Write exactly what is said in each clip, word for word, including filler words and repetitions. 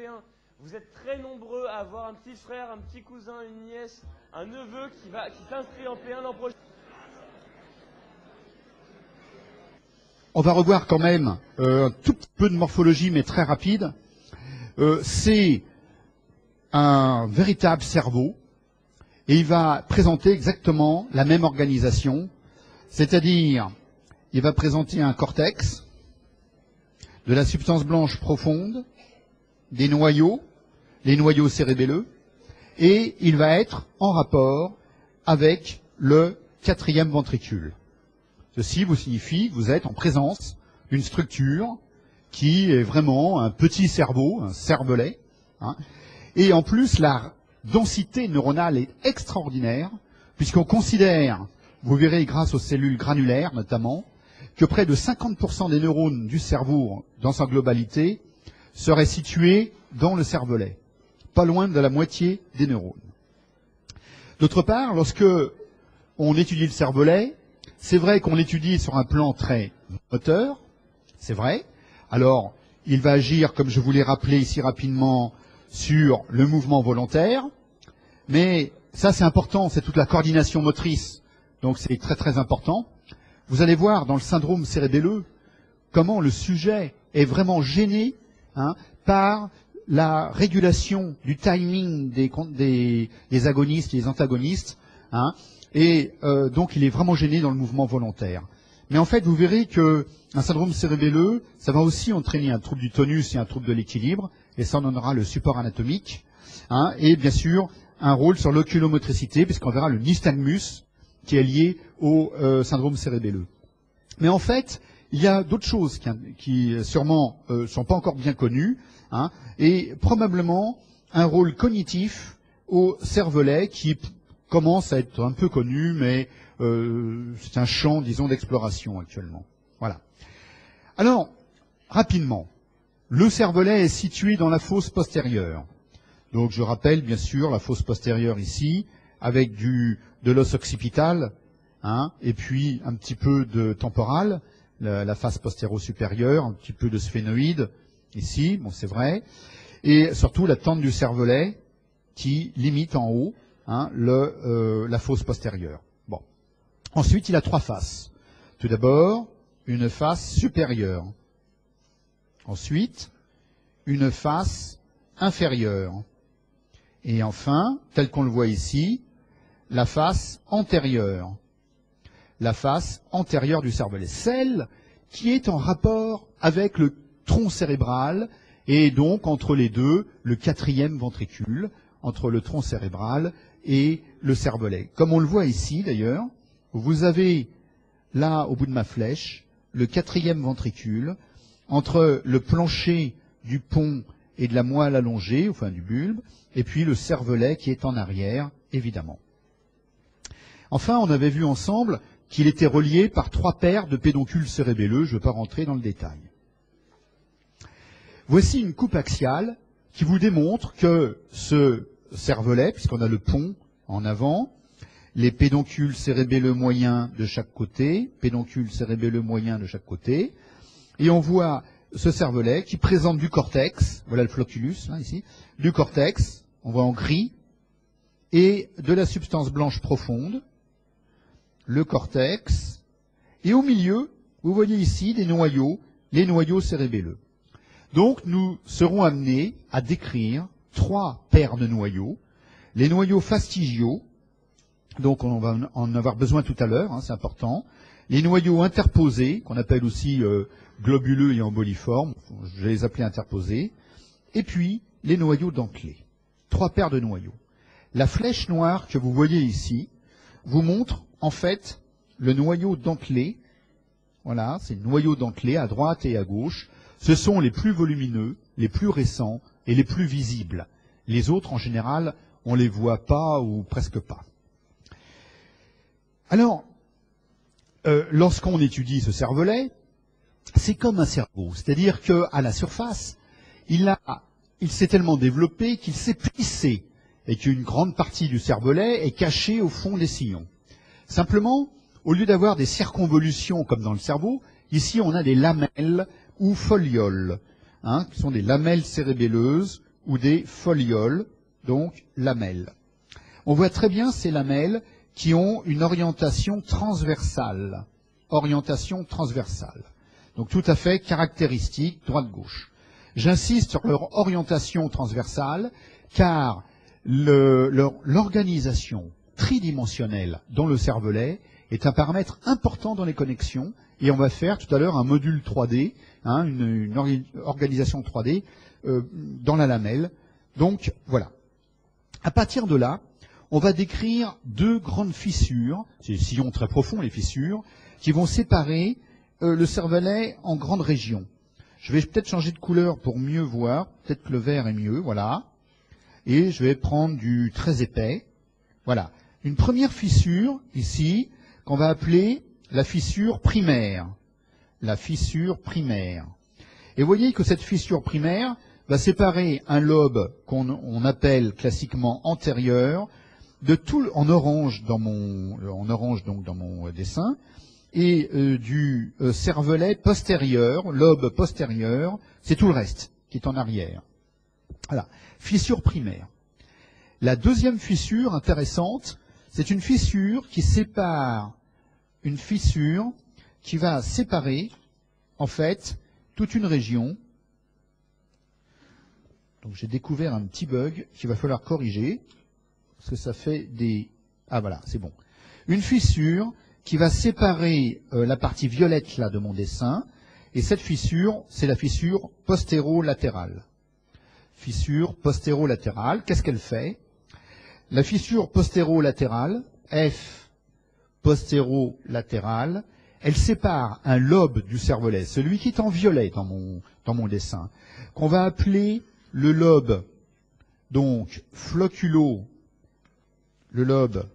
européen, vous êtes très nombreux à avoir un petit frère, un petit cousin, une nièce, un neveu qui, va, qui s'inscrit en P un l'an prochain. On va revoir quand même euh, un tout petit peu de morphologie, mais très rapide. Euh, c'est un véritable cerveau, et il va présenter exactement la même organisation, c'est-à-dire, il va présenter un cortex, de la substance blanche profonde, des noyaux, les noyaux cérébelleux, et il va être en rapport avec le quatrième ventricule. Ceci vous signifie que vous êtes en présence d'une structure qui est vraiment un petit cerveau, un cervelet. Hein. Et en plus, la densité neuronale est extraordinaire, puisqu'on considère, vous verrez grâce aux cellules granulaires notamment, que près de cinquante pour cent des neurones du cerveau, dans sa globalité, seraient situés dans le cervelet, pas loin de la moitié des neurones. D'autre part, lorsque on étudie le cervelet, c'est vrai qu'on l'étudie sur un plan très moteur, c'est vrai. Alors, il va agir, comme je vous l'ai rappelé ici rapidement, sur le mouvement volontaire, mais ça c'est important, c'est toute la coordination motrice, donc c'est très très important. Vous allez voir dans le syndrome cérébelleux comment le sujet est vraiment gêné hein, par la régulation du timing des, des, des agonistes et des antagonistes, hein, et euh, donc il est vraiment gêné dans le mouvement volontaire. Mais en fait, vous verrez que un syndrome cérébelleux, ça va aussi entraîner un trouble du tonus et un trouble de l'équilibre, et ça en donnera le support anatomique, hein, et bien sûr un rôle sur l'oculomotricité, puisqu'on verra le nystagmus qui est lié au euh, syndrome cérébelleux. Mais en fait, il y a d'autres choses qui, qui sûrement ne euh, sont pas encore bien connues, hein, et probablement un rôle cognitif au cervelet qui commence à être un peu connu, mais euh, c'est un champ, disons, d'exploration actuellement. Voilà. Alors, rapidement, le cervelet est situé dans la fosse postérieure. Donc, je rappelle, bien sûr, la fosse postérieure ici, avec du, de l'os occipital, hein, et puis un petit peu de temporal, la, la face postéro-supérieure, un petit peu de sphénoïde, ici, bon, c'est vrai, et surtout la tente du cervelet, qui limite en haut, hein, le, euh, la fosse postérieure. Bon. Ensuite, il a trois faces. Tout d'abord, une face supérieure. Ensuite, une face inférieure. Et enfin, tel qu'on le voit ici, la face antérieure. La face antérieure du cervelet. Celle qui est en rapport avec le tronc cérébral et donc entre les deux, le quatrième ventricule, entre le tronc cérébral et le cervelet. Comme on le voit ici d'ailleurs, vous avez là, au bout de ma flèche, le quatrième ventricule, entre le plancher du pont et de la moelle allongée, enfin du bulbe, et puis le cervelet qui est en arrière, évidemment. Enfin, on avait vu ensemble qu'il était relié par trois paires de pédoncules cérébelleux, je ne vais pas rentrer dans le détail. Voici une coupe axiale qui vous démontre que ce cervelet, puisqu'on a le pont en avant, les pédoncules cérébelleux moyens de chaque côté, pédoncules cérébelleux moyens de chaque côté, et on voit ce cervelet qui présente du cortex, voilà le flocculus, là, ici, du cortex, on voit en gris, et de la substance blanche profonde, le cortex, et au milieu, vous voyez ici des noyaux, les noyaux cérébelleux. Donc nous serons amenés à décrire trois paires de noyaux, les noyaux fastigiaux, donc on va en avoir besoin tout à l'heure, hein, c'est important, les noyaux interposés, qu'on appelle aussi euh, globuleux et emboliformes, je vais les appeler interposés, et puis les noyaux dentelés. Trois paires de noyaux. La flèche noire que vous voyez ici vous montre en fait le noyau dentelé. Voilà, c'est le noyau dentelé à droite et à gauche. Ce sont les plus volumineux, les plus récents et les plus visibles. Les autres, en général, on ne les voit pas ou presque pas. Alors, euh, lorsqu'on étudie ce cervelet, c'est comme un cerveau. C'est-à-dire qu'à la surface, il, a, il s'est tellement développé qu'il s'est plissé et qu'une grande partie du cervelet est cachée au fond des sillons. Simplement, au lieu d'avoir des circonvolutions comme dans le cerveau, ici on a des lamelles ou folioles, hein, qui sont des lamelles cérébelleuses ou des folioles, donc lamelles. On voit très bien ces lamelles qui ont une orientation transversale. Orientation transversale. Donc tout à fait caractéristique, droite-gauche. J'insiste sur leur orientation transversale, car l'organisation tridimensionnelle dans le cervelet est un paramètre important dans les connexions, et on va faire tout à l'heure un module trois D, hein, une, une or organisation trois D euh, dans la lamelle. Donc voilà. À partir de là, on va décrire deux grandes fissures, c'est des sillons très profonds les fissures, qui vont séparer euh, le cervelet en grandes régions. Je vais peut-être changer de couleur pour mieux voir, peut-être que le vert est mieux, voilà. Et je vais prendre du très épais. Voilà. Une première fissure, ici, qu'on va appeler la fissure primaire. La fissure primaire. Et vous voyez que cette fissure primaire va séparer un lobe qu'on on appelle classiquement antérieur, de tout, en orange dans mon, en orange donc dans mon dessin, et euh, du euh, cervelet postérieur, lobe postérieur, c'est tout le reste qui est en arrière. Voilà, fissure primaire. La deuxième fissure intéressante, c'est une fissure qui sépare, une fissure qui va séparer, en fait, toute une région. Donc j'ai découvert un petit bug qu'il va falloir corriger, parce que ça fait des... Ah voilà, c'est bon. Une fissure qui va séparer euh, la partie violette là de mon dessin, et cette fissure, c'est la fissure postérolatérale. Fissure postérolatérale, qu'est-ce qu'elle fait? La fissure postérolatérale, F postérolatérale, elle sépare un lobe du cervelet, celui qui est en violet dans mon, dans mon dessin, qu'on va appeler le lobe, donc floculo, le lobe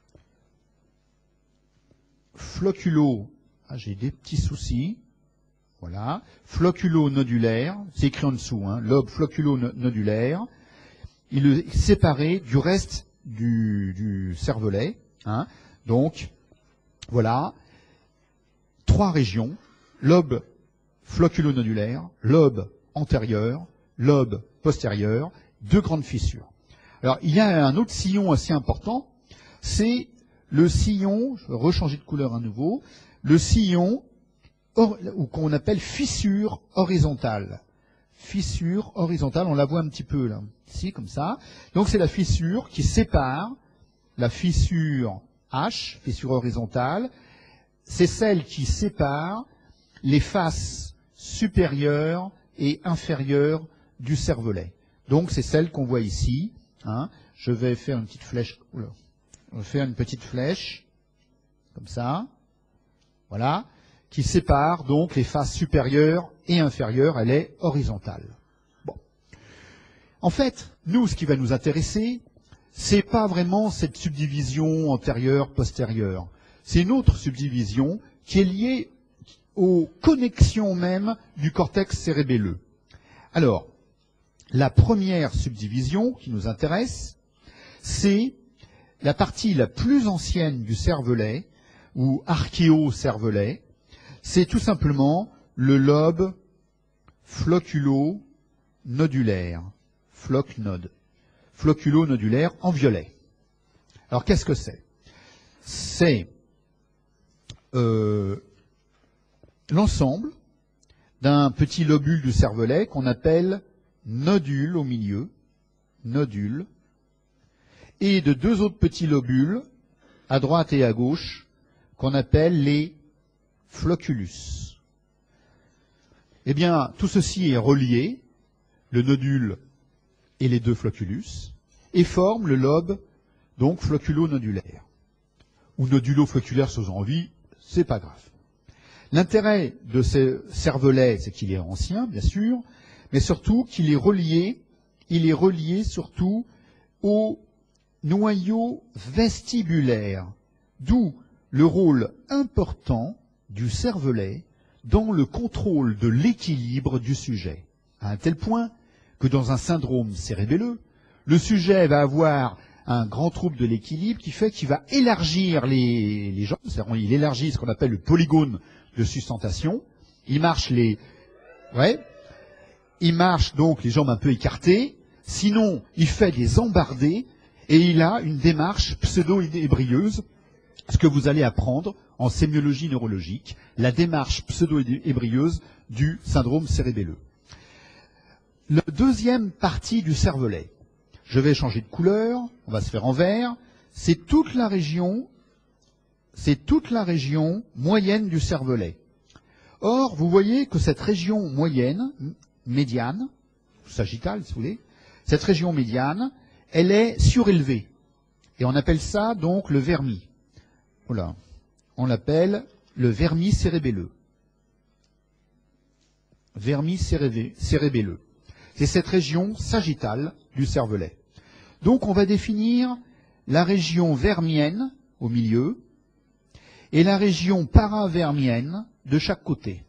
floculo, ah, j'ai des petits soucis, voilà, floculo-nodulaire, c'est écrit en dessous, hein, lobe floculo-nodulaire, il est séparé du reste du, du cervelet, hein, donc, voilà, trois régions, lobe floculo-nodulaire, lobe antérieur, lobe postérieur, deux grandes fissures. Alors, il y a un autre sillon assez important, c'est le sillon, je vais rechanger de couleur à nouveau, le sillon ou qu'on appelle fissure horizontale. Fissure horizontale, on la voit un petit peu là, ici, comme ça. Donc c'est la fissure qui sépare la fissure H, fissure horizontale, c'est celle qui sépare les faces supérieures et inférieures du cervelet. Donc c'est celle qu'on voit ici. Hein. Je vais faire une petite flèche. Oula. On va faire une petite flèche, comme ça, voilà, qui sépare donc les faces supérieures et inférieures, elle est horizontale. Bon. En fait, nous, ce qui va nous intéresser, c'est pas vraiment cette subdivision antérieure-postérieure. C'est une autre subdivision qui est liée aux connexions même du cortex cérébelleux. Alors, la première subdivision qui nous intéresse, c'est la partie la plus ancienne du cervelet, ou archéocervelet, c'est tout simplement le lobe floculo-nodulaire, floc-node, floculo-nodulaire en violet. Alors qu'est-ce que c'est? C'est euh, l'ensemble d'un petit lobule du cervelet qu'on appelle nodule au milieu, nodule, et de deux autres petits lobules, à droite et à gauche, qu'on appelle les floculus. Eh bien, tout ceci est relié, le nodule et les deux floculus, et forme le lobe, donc floculo-nodulaire. Ou nodulo-floculaire si vous avez envie, c'est pas grave. L'intérêt de ce cervelet, c'est qu'il est ancien, bien sûr, mais surtout qu'il est relié, il est relié surtout au noyau vestibulaire, d'où le rôle important du cervelet dans le contrôle de l'équilibre du sujet. À un tel point que dans un syndrome cérébelleux, le sujet va avoir un grand trouble de l'équilibre qui fait qu'il va élargir les, les jambes, c'est-à-dire il élargit ce qu'on appelle le polygone de sustentation, il marche les... Ouais, il marche donc les jambes un peu écartées, Sinon, il fait des embardées et il a une démarche pseudo-ébrieuse, ce que vous allez apprendre en sémiologie neurologique, la démarche pseudo-ébrieuse du syndrome cérébelleux. La deuxième partie du cervelet, je vais changer de couleur, on va se faire en vert, c'est toute la région, c'est toute la région moyenne du cervelet. Or, vous voyez que cette région moyenne, médiane, sagittale si vous voulez, cette région médiane, elle est surélevée. Et on appelle ça donc le vermis. Voilà. On l'appelle le vermis cérébelleux. Vermis cérébelleux. C'est cette région sagittale du cervelet. Donc on va définir la région vermienne au milieu et la région paravermienne de chaque côté.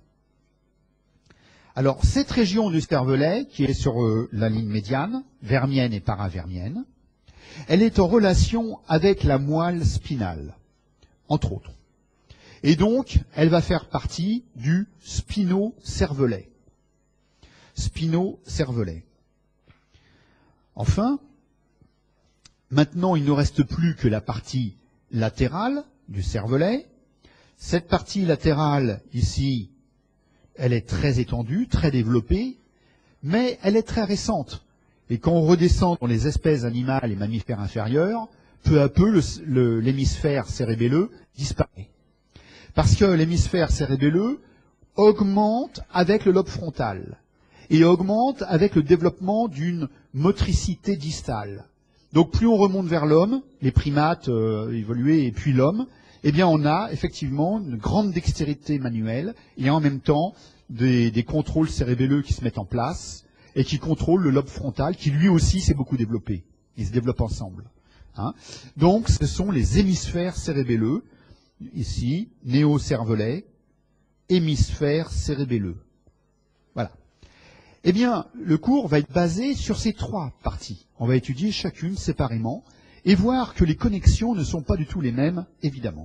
Alors cette région du cervelet, qui est sur euh, la ligne médiane, vermienne et paravermienne, elle est en relation avec la moelle spinale, entre autres. Et donc, elle va faire partie du spino-cervelet. Spino-cervelet. Enfin, maintenant, il ne reste plus que la partie latérale du cervelet. Cette partie latérale, ici, elle est très étendue, très développée, mais elle est très récente. Et quand on redescend dans les espèces animales et mammifères inférieurs, peu à peu, l'hémisphère cérébelleux disparaît. Parce que l'hémisphère cérébelleux augmente avec le lobe frontal et augmente avec le développement d'une motricité distale. Donc plus on remonte vers l'homme, les primates euh, évolués et puis l'homme, eh bien on a effectivement une grande dextérité manuelle et en même temps des, des contrôles cérébelleux qui se mettent en place et qui contrôlent le lobe frontal qui lui aussi s'est beaucoup développé. Ils se développent ensemble. Hein. Donc ce sont les hémisphères cérébelleux, ici, néocervelet, hémisphère cérébelleux. Voilà. Eh bien, le cours va être basé sur ces trois parties. On va étudier chacune séparément et voir que les connexions ne sont pas du tout les mêmes, évidemment.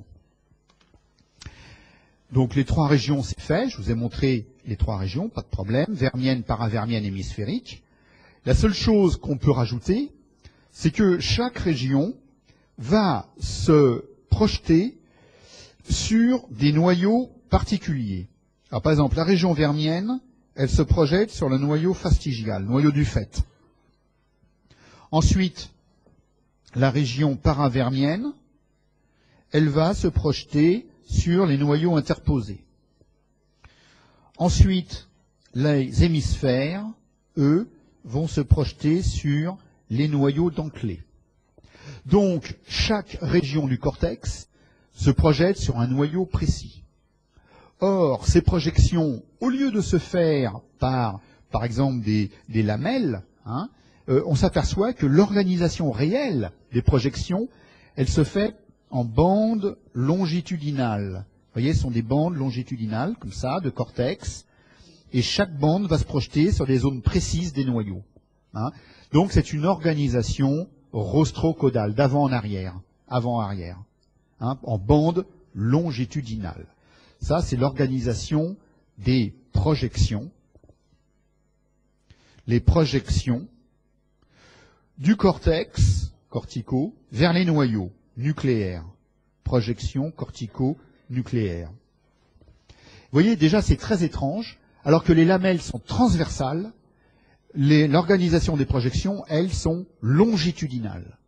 Donc les trois régions, c'est fait. Je vous ai montré les trois régions, pas de problème. Vermienne, paravermienne, hémisphérique. La seule chose qu'on peut rajouter, c'est que chaque région va se projeter sur des noyaux particuliers. Alors, par exemple, la région vermienne, elle se projette sur le noyau fastigial, noyau du faîte. Ensuite, la région paravermienne, elle va se projeter sur les noyaux interposés. Ensuite, les hémisphères, eux, vont se projeter sur les noyaux dentelés. Donc, chaque région du cortex se projette sur un noyau précis. Or, ces projections, au lieu de se faire par, par exemple, des, des lamelles, hein, euh, on s'aperçoit que l'organisation réelle des projections, elle se fait en bandes longitudinales. Vous voyez, ce sont des bandes longitudinales, comme ça, de cortex, et chaque bande va se projeter sur des zones précises des noyaux. Hein. Donc, c'est une organisation rostrocaudale, d'avant en arrière, avant-arrière. Hein, en bande longitudinale. Ça, c'est l'organisation des projections, les projections du cortex cortico vers les noyaux nucléaires. Projection cortico-nucléaire. Vous voyez, déjà, c'est très étrange, alors que les lamelles sont transversales, l'organisation des projections, elles, sont longitudinales.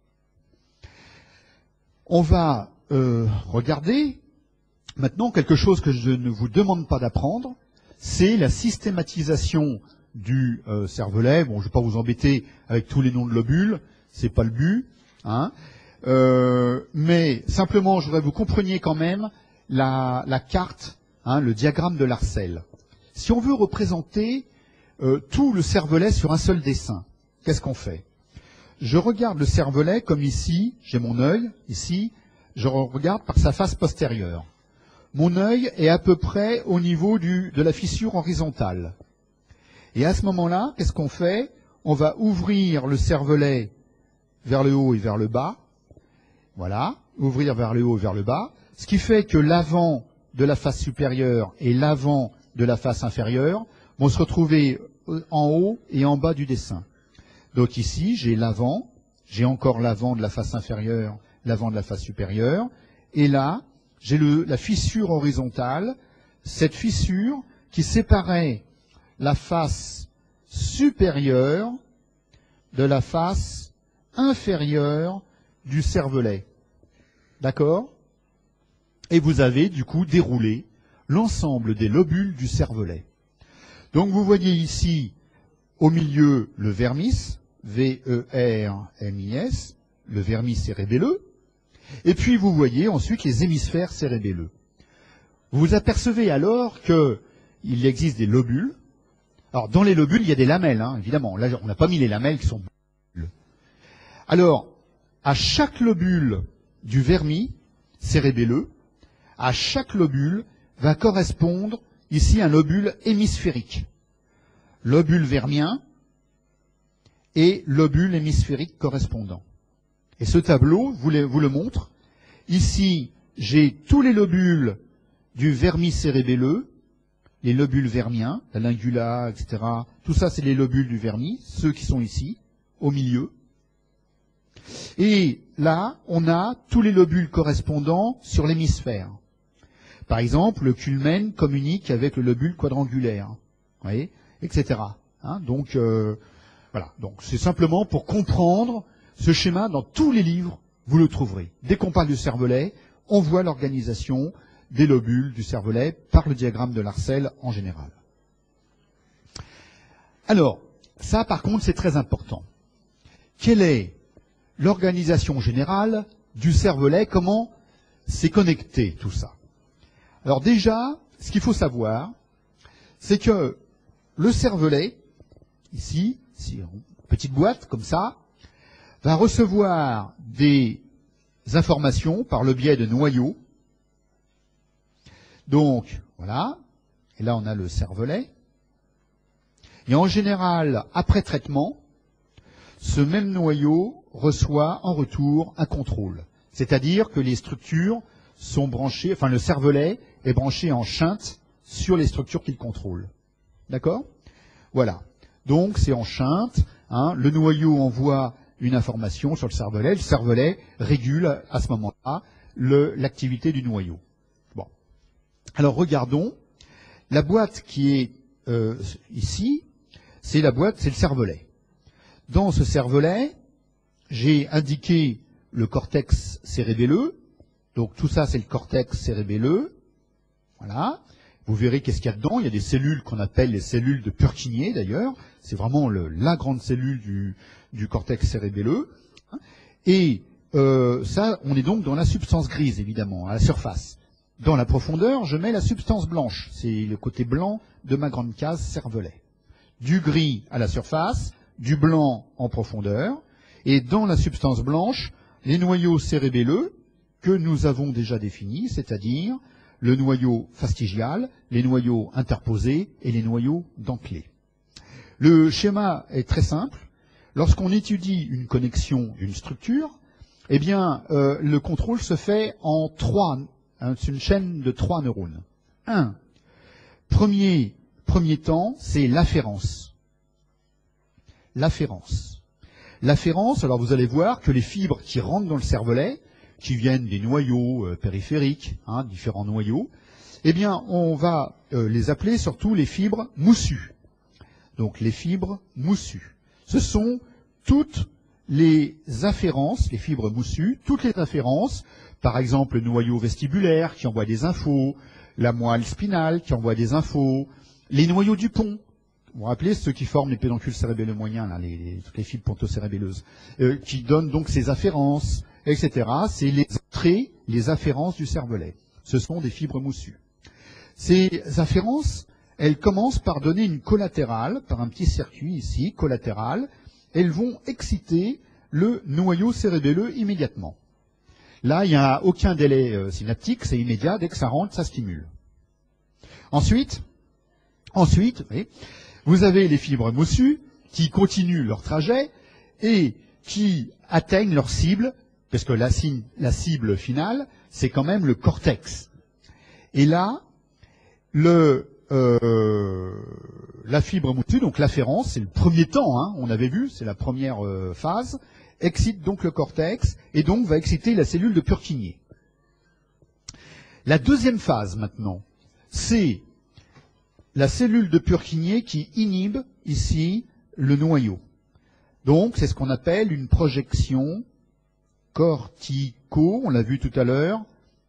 On va Euh, regardez, maintenant quelque chose que je ne vous demande pas d'apprendre, c'est la systématisation du euh, cervelet. Bon, je ne vais pas vous embêter avec tous les noms de lobules, c'est pas le but, hein. Euh, mais simplement, je voudrais que vous compreniez quand même la, la carte, hein, le diagramme de Larsel. Si on veut représenter euh, tout le cervelet sur un seul dessin, qu'est-ce qu'on fait? Je regarde le cervelet comme ici, j'ai mon œil, ici, je regarde par sa face postérieure. Mon œil est à peu près au niveau du, de la fissure horizontale. Et à ce moment-là, qu'est-ce qu'on fait? On va ouvrir le cervelet vers le haut et vers le bas. Voilà, ouvrir vers le haut et vers le bas. Ce qui fait que l'avant de la face supérieure et l'avant de la face inférieure vont se retrouver en haut et en bas du dessin. Donc ici, j'ai l'avant, j'ai encore l'avant de la face inférieure, l'avant de la face supérieure, et là, j'ai le, la fissure horizontale, cette fissure qui séparait la face supérieure de la face inférieure du cervelet. D'accord? Et vous avez du coup déroulé l'ensemble des lobules du cervelet. Donc vous voyez ici au milieu le vermis, V E R M I S, le vermis cérébelleux, et puis vous voyez ensuite les hémisphères cérébelleux. Vous vous apercevez alors qu'il existe des lobules. Alors dans les lobules, il y a des lamelles, hein, évidemment. Là, on n'a pas mis les lamelles qui sont lobules. Alors, à chaque lobule du vermis cérébelleux, à chaque lobule va correspondre ici un lobule hémisphérique. Lobule vermien et lobule hémisphérique correspondant. Et ce tableau vous le, vous le montre. Ici, j'ai tous les lobules du vermis cérébelleux, les lobules vermiens, la lingula, et cetera. Tout ça, c'est les lobules du vermis, ceux qui sont ici, au milieu. Et là, on a tous les lobules correspondants sur l'hémisphère. Par exemple, le culmen communique avec le lobule quadrangulaire, vous voyez, et cetera. Hein, donc, euh, voilà. Donc, c'est simplement pour comprendre ce schéma dans tous les livres, vous le trouverez. Dès qu'on parle du cervelet, on voit l'organisation des lobules du cervelet par le diagramme de Larsel en général. Alors, ça par contre c'est très important. Quelle est l'organisation générale du cervelet? Comment c'est connecté tout ça? Alors déjà, ce qu'il faut savoir, c'est que le cervelet, ici, ici, une petite boîte comme ça, va recevoir des informations par le biais de noyaux. Donc, voilà, et là on a le cervelet. Et en général, après traitement, ce même noyau reçoit en retour un contrôle. C'est-à-dire que les structures sont branchées, enfin le cervelet est branché en shunt sur les structures qu'il contrôle. D'accord? Voilà. Donc c'est en shunt, hein, le noyau envoie une information sur le cervelet, le cervelet régule à ce moment-là l'activité du noyau. Bon. Alors regardons, la boîte qui est euh, ici, c'est la boîte, c'est le cervelet. Dans ce cervelet, j'ai indiqué le cortex cérébelleux, donc tout ça c'est le cortex cérébelleux, voilà. Vous verrez qu'est-ce qu'il y a dedans, il y a des cellules qu'on appelle les cellules de Purkinje d'ailleurs, c'est vraiment le, la grande cellule du, du cortex cérébelleux, et euh, ça, on est donc dans la substance grise évidemment, à la surface. Dans la profondeur, je mets la substance blanche, c'est le côté blanc de ma grande case cervelet. Du gris à la surface, du blanc en profondeur, et dans la substance blanche, les noyaux cérébelleux que nous avons déjà définis, c'est-à-dire le noyau fastigial, les noyaux interposés et les noyaux dentelés. Le schéma est très simple. Lorsqu'on étudie une connexion d'une structure, eh bien, euh, le contrôle se fait en trois, hein, c'est une chaîne de trois neurones. Un, premier, premier temps, c'est l'afférence. L'afférence. L'afférence, alors vous allez voir que les fibres qui rentrent dans le cervelet, qui viennent des noyaux euh, périphériques, hein, différents noyaux, eh bien, on va euh, les appeler surtout les fibres moussues. Donc, les fibres moussues. Ce sont toutes les afférences, les fibres moussues, toutes les afférences, par exemple le noyau vestibulaire qui envoie des infos, la moelle spinale qui envoie des infos, les noyaux du pont. Vous vous rappelez ceux qui forment les pédoncules cérébelleux moyens, là, les, les, toutes les fibres pontocérébelleuses, euh, qui donnent donc ces afférences, et cetera. C'est les entrées, les afférences du cervelet. Ce sont des fibres moussues. Ces afférences, elles commencent par donner une collatérale, par un petit circuit ici, collatéral. Elles vont exciter le noyau cérébelleux immédiatement. Là, il n'y a aucun délai euh, synaptique, c'est immédiat, dès que ça rentre, ça stimule. Ensuite, ensuite, oui, vous avez les fibres moussues qui continuent leur trajet et qui atteignent leur cible, parce que la, la cible finale, c'est quand même le cortex. Et là, le euh, la fibre moussue, donc l'afférence, c'est le premier temps, hein, on avait vu, c'est la première euh, phase, excite donc le cortex et donc va exciter la cellule de Purkinje. La deuxième phase maintenant, c'est la cellule de Purkinje qui inhibe ici le noyau. Donc c'est ce qu'on appelle une projection cortico, on l'a vu tout à l'heure,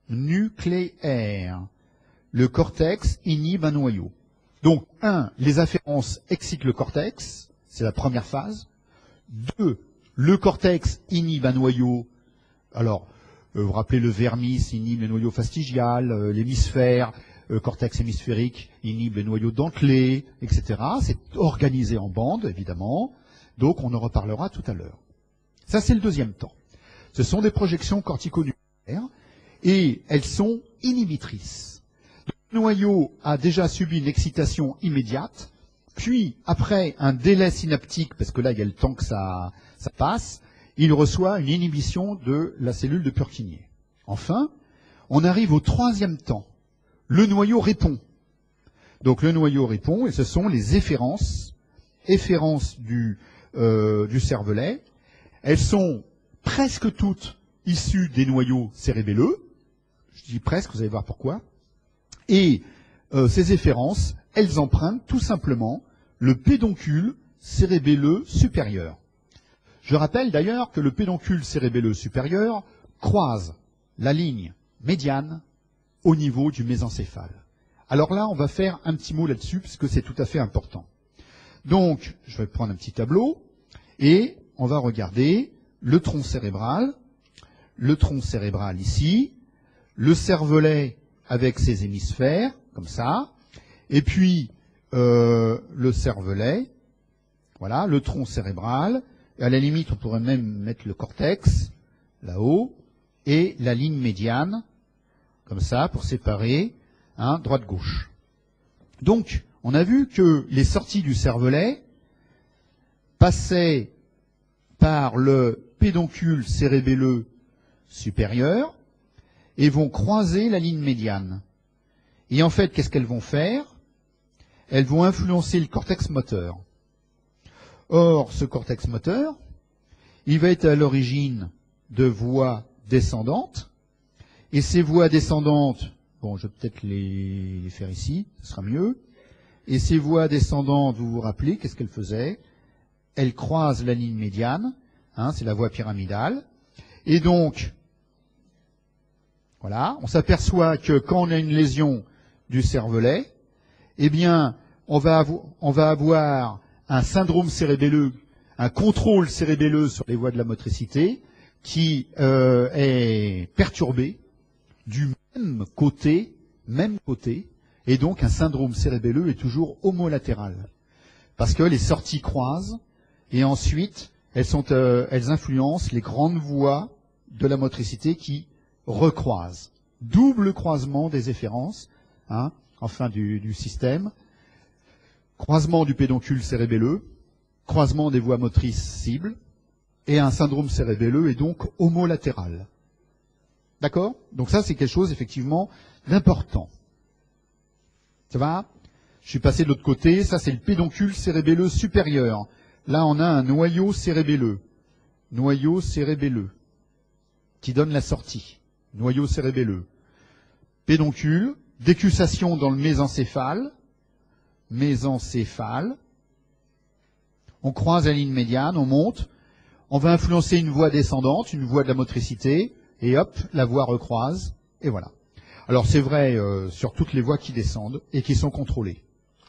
nucléaire. Le cortex inhibe un noyau. Donc, un, les afférences excitent le cortex, c'est la première phase. Deux, le cortex inhibe un noyau. Alors, euh, vous vous rappelez, le vermis inhibe le noyau fastigial, euh, l'hémisphère, euh, cortex hémisphérique inhibe le noyau dentelé, et cetera. C'est organisé en bandes, évidemment. Donc, on en reparlera tout à l'heure. Ça, c'est le deuxième temps. Ce sont des projections corticonucléaires et elles sont inhibitrices. Le noyau a déjà subi une excitation immédiate, puis après un délai synaptique, parce que là il y a le temps que ça, ça passe, il reçoit une inhibition de la cellule de Purkinje. Enfin, on arrive au troisième temps. Le noyau répond. Donc le noyau répond, et ce sont les efférences, efférences du, euh, du cervelet. Elles sont presque toutes issues des noyaux cérébelleux. Je dis presque, vous allez voir pourquoi. Et euh, ces efférences, elles empruntent tout simplement le pédoncule cérébelleux supérieur. Je rappelle d'ailleurs que le pédoncule cérébelleux supérieur croise la ligne médiane au niveau du mésencéphale. Alors là, on va faire un petit mot là-dessus, puisque c'est tout à fait important. Donc, je vais prendre un petit tableau, et on va regarder le tronc cérébral, le tronc cérébral ici, le cervelet avec ses hémisphères, comme ça, et puis euh, le cervelet, voilà, le tronc cérébral, et à la limite on pourrait même mettre le cortex, là-haut, et la ligne médiane, comme ça, pour séparer, hein, droite-gauche. Donc, on a vu que les sorties du cervelet passaient par le pédoncule cérébelleux supérieur, et vont croiser la ligne médiane. Et en fait, qu'est-ce qu'elles vont faire? Elles vont influencer le cortex moteur. Or, ce cortex moteur, il va être à l'origine de voies descendantes, et ces voies descendantes, bon, je vais peut-être les, les faire ici, ce sera mieux, et ces voies descendantes, vous vous rappelez, qu'est-ce qu'elles faisaient? Elles croisent la ligne médiane, hein, c'est la voie pyramidale, et donc, voilà, on s'aperçoit que quand on a une lésion du cervelet, eh bien, on va, avo- on va avoir un syndrome cérébelleux, un contrôle cérébelleux sur les voies de la motricité qui euh, est perturbé du même côté, même côté, et donc un syndrome cérébelleux est toujours homolatéral, parce que les sorties croisent et ensuite elles sont, euh, elles influencent les grandes voies de la motricité qui recroisent. Double croisement des efférences, hein, enfin du, du système. Croisement du pédoncule cérébelleux, croisement des voies motrices cibles, et un syndrome cérébelleux est donc homolatéral. D'accord? Donc ça, c'est quelque chose, effectivement, d'important. Ça va? Je suis passé de l'autre côté, ça c'est le pédoncule cérébelleux supérieur. Là, on a un noyau cérébelleux. Noyau cérébelleux, qui donne la sortie. Noyau cérébelleux. Pédoncule, décussation dans le mésencéphale, mésencéphale. On croise la ligne médiane, on monte, on va influencer une voie descendante, une voie de la motricité, et hop, la voie recroise, et voilà. Alors c'est vrai euh, sur toutes les voies qui descendent et qui sont contrôlées.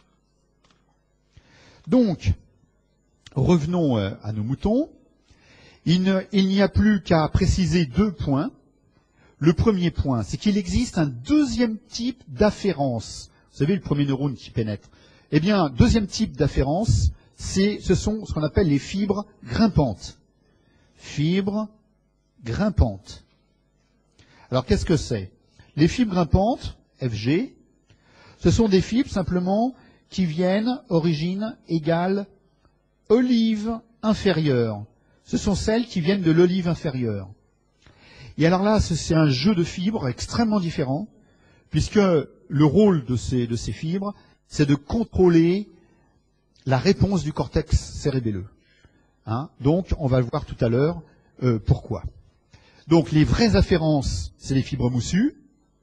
Donc, revenons euh, à nos moutons. Il, ne, il n'y a plus qu'à préciser deux points. Le premier point, c'est qu'il existe un deuxième type d'afférence. Vous savez, le premier neurone qui pénètre. Eh bien, deuxième type d'afférence, c'est, ce sont ce qu'on appelle les fibres grimpantes. Fibres grimpantes. Alors, qu'est-ce que c'est? Les fibres grimpantes, F G, ce sont des fibres simplement qui viennent, origine égale olive inférieure. Ce sont celles qui viennent de l'olive inférieure. Et alors là, c'est un jeu de fibres extrêmement différent, puisque le rôle de ces, de ces fibres, c'est de contrôler la réponse du cortex cérébelleux. Hein, donc, on va le voir tout à l'heure euh, pourquoi. Donc, les vraies afférences, c'est les fibres moussues,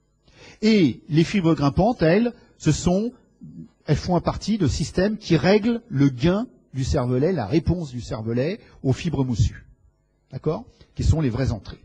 et les fibres grimpantes, elles, ce sont, elles font partie de systèmes qui règlent le gain du cervelet, la réponse du cervelet aux fibres moussues, d'accord, qui sont les vraies entrées.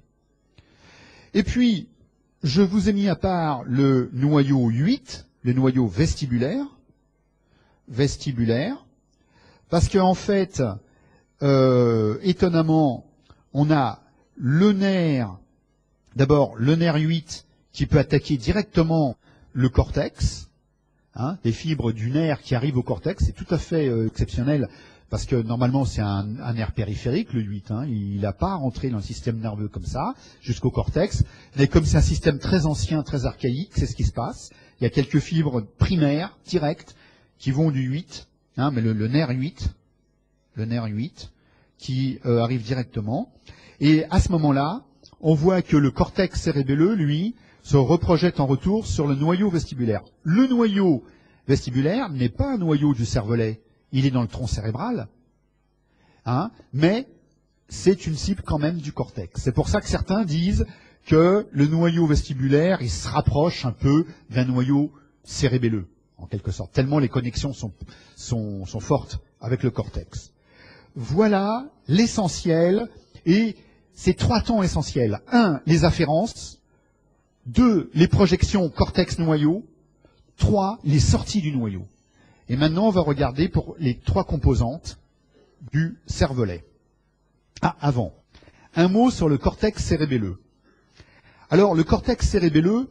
Et puis, je vous ai mis à part le noyau huit, le noyau vestibulaire, vestibulaire, parce qu'en fait, euh, étonnamment, on a le nerf, d'abord le nerf huit qui peut attaquer directement le cortex, hein, les fibres du nerf qui arrivent au cortex, c'est tout à fait euh, exceptionnel, parce que normalement c'est un, un nerf périphérique, le huit, hein, il n'a pas rentré dans le système nerveux comme ça, jusqu'au cortex, mais comme c'est un système très ancien, très archaïque, c'est ce qui se passe, il y a quelques fibres primaires, directes, qui vont du huit, hein, mais le, le nerf huit, le nerf huit, qui euh, arrive directement, et à ce moment-là, on voit que le cortex cérébelleux, lui, se reprojette en retour sur le noyau vestibulaire. Le noyau vestibulaire n'est pas un noyau du cervelet, il est dans le tronc cérébral, hein, mais c'est une cible quand même du cortex. C'est pour ça que certains disent que le noyau vestibulaire, il se rapproche un peu d'un noyau cérébelleux, en quelque sorte, tellement les connexions sont, sont, sont fortes avec le cortex. Voilà l'essentiel, et ces trois temps essentiels. Un, les afférences. Deux, les projections cortex-noyau. Trois, les sorties du noyau. Et maintenant, on va regarder pour les trois composantes du cervelet. Ah, avant. Un mot sur le cortex cérébelleux. Alors, le cortex cérébelleux,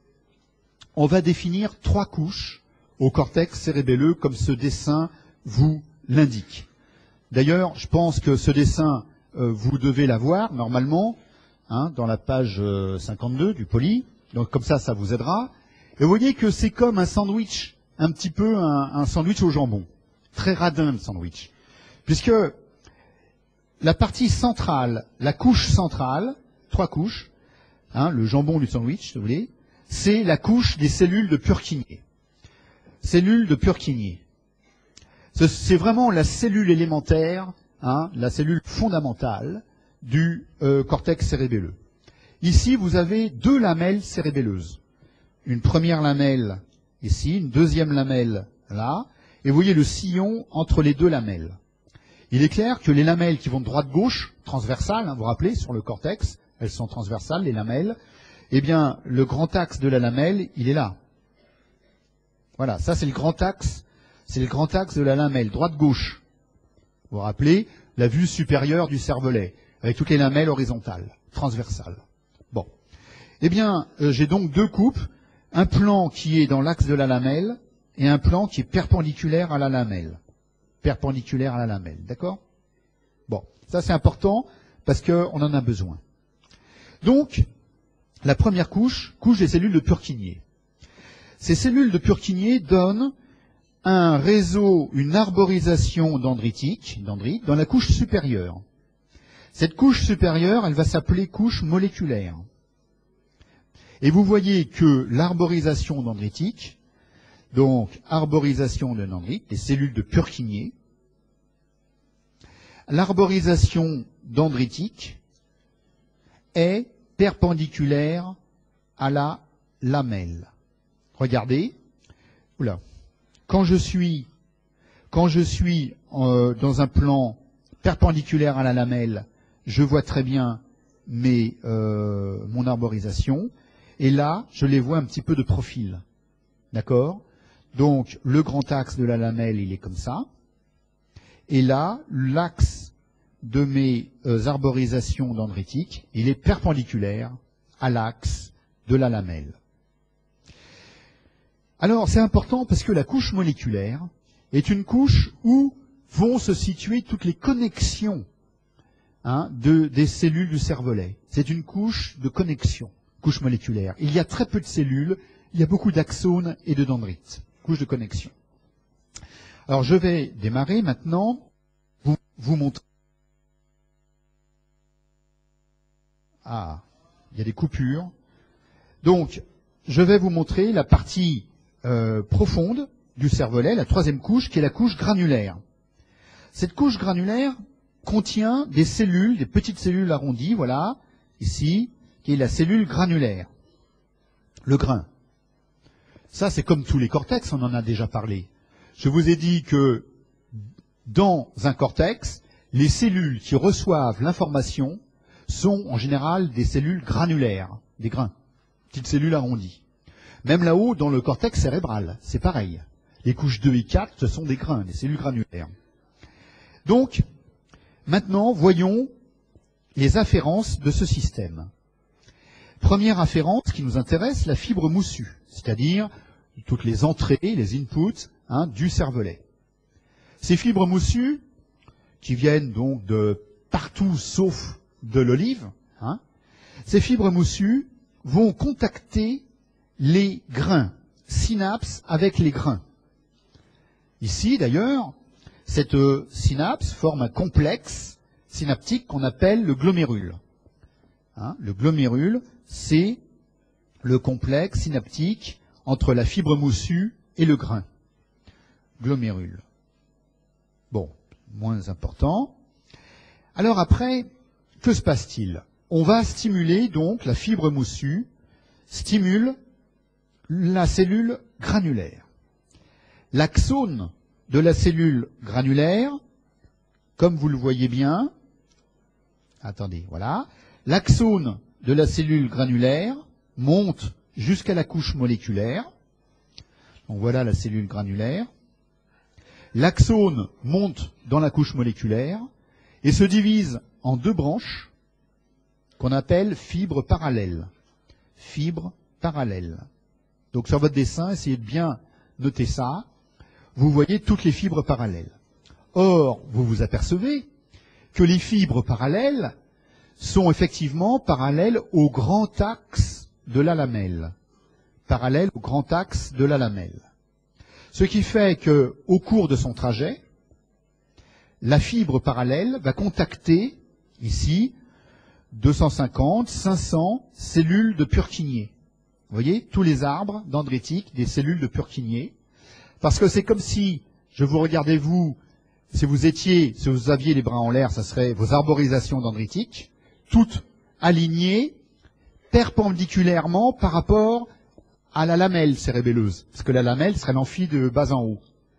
on va définir trois couches au cortex cérébelleux, comme ce dessin vous l'indique. D'ailleurs, je pense que ce dessin, euh, vous devez l'avoir, normalement, hein, dans la page euh, cinquante-deux du poly. Donc, comme ça, ça vous aidera. Et vous voyez que c'est comme un sandwich, un petit peu un, un sandwich au jambon. Très radin, le sandwich. Puisque la partie centrale, la couche centrale, trois couches, hein, le jambon du sandwich, si vous voulez, c'est la couche des cellules de Purkinje. Cellules de Purkinje. C'est vraiment la cellule élémentaire, hein, la cellule fondamentale du euh, cortex cérébelleux. Ici, vous avez deux lamelles cérébelleuses. Une première lamelle ici, une deuxième lamelle là, et vous voyez le sillon entre les deux lamelles. Il est clair que les lamelles qui vont de droite-gauche, transversales, hein, vous vous rappelez, sur le cortex, elles sont transversales, les lamelles, eh bien, le grand axe de la lamelle, il est là. Voilà, ça c'est le grand axe, c'est le grand axe de la lamelle, droite-gauche. Vous vous rappelez, la vue supérieure du cervelet, avec toutes les lamelles horizontales, transversales. Bon. Eh bien, euh, j'ai donc deux coupes, un plan qui est dans l'axe de la lamelle, et un plan qui est perpendiculaire à la lamelle. Perpendiculaire à la lamelle, d'accord? Bon, ça c'est important, parce qu'on en a besoin. Donc, la première couche, couche des cellules de Purkinje. Ces cellules de Purkinje donnent un réseau, une arborisation dendritique, dendrite, dans la couche supérieure. Cette couche supérieure, elle va s'appeler couche moléculaire. Et vous voyez que l'arborisation dendritique, donc arborisation de dendrite, les cellules de Purkinje, l'arborisation dendritique est perpendiculaire à la lamelle. Regardez, oula. Quand je suis, quand je suis euh, dans un plan perpendiculaire à la lamelle, je vois très bien mes, euh, mon arborisation. Et là, je les vois un petit peu de profil. D'accord? Donc, le grand axe de la lamelle, il est comme ça. Et là, l'axe de mes euh, arborisations dendritiques, il est perpendiculaire à l'axe de la lamelle. Alors, c'est important parce que la couche moléculaire est une couche où vont se situer toutes les connexions, hein, de, des cellules du cervelet. C'est une couche de connexion, couche moléculaire. Il y a très peu de cellules, il y a beaucoup d'axones et de dendrites, couche de connexion. Alors, je vais démarrer maintenant, vous, vous montrer. Ah, il y a des coupures. Donc, je vais vous montrer la partie Euh, profonde, du cervelet, la troisième couche, qui est la couche granulaire. Cette couche granulaire contient des cellules, des petites cellules arrondies, voilà, ici, qui est la cellule granulaire, le grain. Ça, c'est comme tous les cortex, on en a déjà parlé. Je vous ai dit que dans un cortex, les cellules qui reçoivent l'information sont en général des cellules granulaires, des grains, petites cellules arrondies. Même là-haut, dans le cortex cérébral, c'est pareil. Les couches deux et quatre, ce sont des grains, des cellules granulaires. Donc, maintenant, voyons les afférences de ce système. Première afférence qui nous intéresse, la fibre moussue, c'est-à-dire toutes les entrées, les inputs hein, du cervelet. Ces fibres moussues, qui viennent donc de partout sauf de l'olive, hein, ces fibres moussues vont contacter les grains, synapses avec les grains. Ici, d'ailleurs, cette synapse forme un complexe synaptique qu'on appelle le glomérule. Hein, le glomérule, c'est le complexe synaptique entre la fibre moussue et le grain. Glomérule. Bon, moins important. Alors après, que se passe-t-il? On va stimuler donc la fibre moussue, stimule la cellule granulaire. L'axone de la cellule granulaire, comme vous le voyez bien, attendez, voilà, l'axone de la cellule granulaire monte jusqu'à la couche moléculaire. Donc voilà la cellule granulaire. L'axone monte dans la couche moléculaire et se divise en deux branches qu'on appelle fibres parallèles. Fibres parallèles. Donc sur votre dessin, essayez de bien noter ça. Vous voyez toutes les fibres parallèles. Or, vous vous apercevez que les fibres parallèles sont effectivement parallèles au grand axe de la lamelle. Parallèles au grand axe de la lamelle. Ce qui fait que, au cours de son trajet, la fibre parallèle va contacter, ici, deux cent cinquante, cinq cents cellules de Purkinje. Vous voyez, tous les arbres dendritiques, des cellules de Purkinje. Parce que c'est comme si, je vous regardais vous, si vous étiez, si vous aviez les bras en l'air, ça serait vos arborisations dendritiques, toutes alignées perpendiculairement par rapport à la lamelle cérébelleuse. Parce que la lamelle serait l'amphi de bas en haut.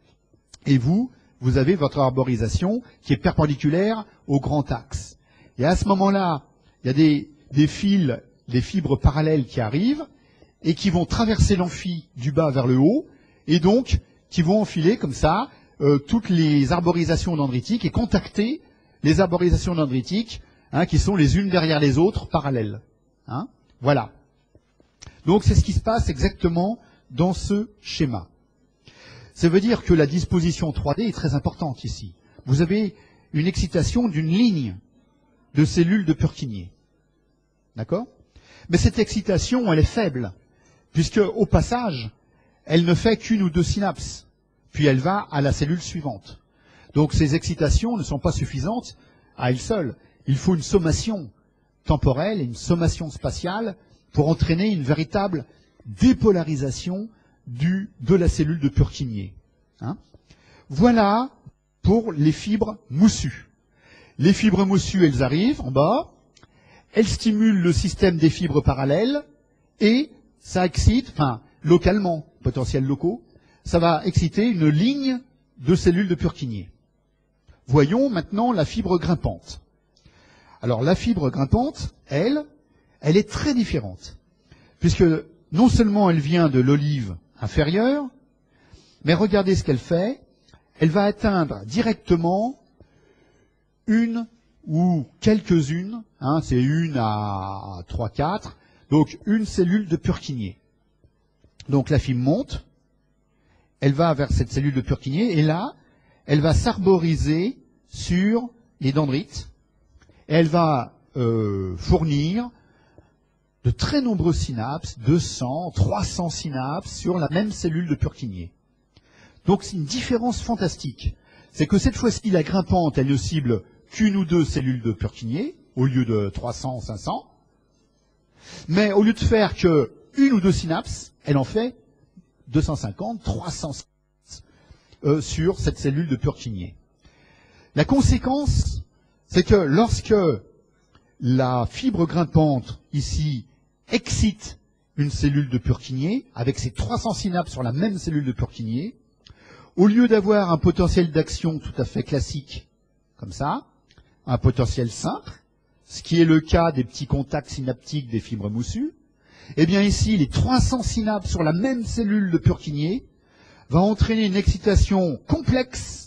Et vous, vous avez votre arborisation qui est perpendiculaire au grand axe. Et à ce moment-là, il y a des, des fils, des fibres parallèles qui arrivent et qui vont traverser l'amphi du bas vers le haut et donc qui vont enfiler comme ça euh, toutes les arborisations dendritiques et contacter les arborisations dendritiques hein, qui sont les unes derrière les autres parallèles. Hein, voilà. Donc c'est ce qui se passe exactement dans ce schéma. Ça veut dire que la disposition trois D est très importante ici. Vous avez une excitation d'une ligne de cellules de Purkinje. D'accord? Mais cette excitation, elle est faible, puisque au passage, elle ne fait qu'une ou deux synapses, puis elle va à la cellule suivante. Donc ces excitations ne sont pas suffisantes à elles seules. Il faut une sommation temporelle et une sommation spatiale pour entraîner une véritable dépolarisation du, de la cellule de Purkinje. Hein? Voilà pour les fibres moussues. Les fibres moussues, elles arrivent en bas, elles stimulent le système des fibres parallèles et ça excite, enfin localement, potentiels locaux, ça va exciter une ligne de cellules de Purkinje. Voyons maintenant la fibre grimpante. Alors la fibre grimpante, elle, elle est très différente, puisque non seulement elle vient de l'olive inférieure, mais regardez ce qu'elle fait, elle va atteindre directement une ou quelques-unes, hein, c'est une à trois, quatre, donc une cellule de Purkinje. Donc la fibre monte, elle va vers cette cellule de Purkinje, et là, elle va s'arboriser sur les dendrites, et elle va euh, fournir de très nombreux synapses, deux cents, trois cents synapses sur la même cellule de Purkinje. Donc c'est une différence fantastique. C'est que cette fois-ci, la grimpante, elle ne cible qu'une ou deux cellules de Purkinje, au lieu de trois cents, cinq cents. Mais au lieu de faire que une ou deux synapses, elle en fait deux cent cinquante, trois cents euh, sur cette cellule de Purkinje. La conséquence, c'est que lorsque la fibre grimpante, ici, excite une cellule de Purkinje, avec ses trois cents synapses sur la même cellule de Purkinje, au lieu d'avoir un potentiel d'action tout à fait classique, comme ça, un potentiel simple, ce qui est le cas des petits contacts synaptiques des fibres moussues, eh bien ici, les trois cents synapses sur la même cellule de Purkinje va entraîner une excitation complexe.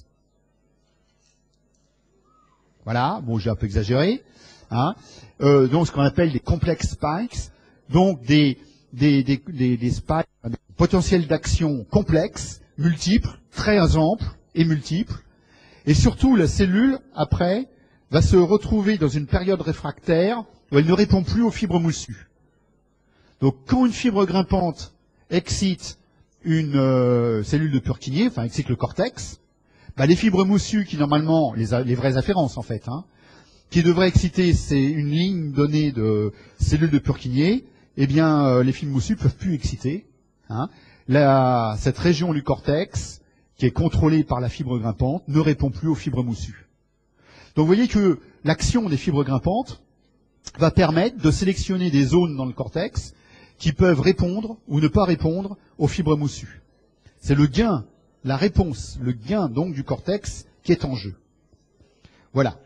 Voilà, bon, j'ai un peu exagéré, hein, euh, donc ce qu'on appelle des complex spikes, donc des, des, des, des, des spikes, des potentiels d'action complexes, multiples, très amples et multiples, et surtout la cellule, après, va se retrouver dans une période réfractaire où elle ne répond plus aux fibres moussues. Donc quand une fibre grimpante excite une euh, cellule de Purkinje, enfin excite le cortex, bah, les fibres moussues qui normalement, les, les vraies afférences en fait, hein, qui devraient exciter, c'est une ligne donnée de cellules de Purkinje, eh bien euh, les fibres moussues ne peuvent plus exciter. Hein. La, cette région du cortex, qui est contrôlée par la fibre grimpante, ne répond plus aux fibres moussues. Donc vous voyez que l'action des fibres grimpantes va permettre de sélectionner des zones dans le cortex qui peuvent répondre ou ne pas répondre aux fibres moussues. C'est le gain, la réponse, le gain donc du cortex qui est en jeu. Voilà.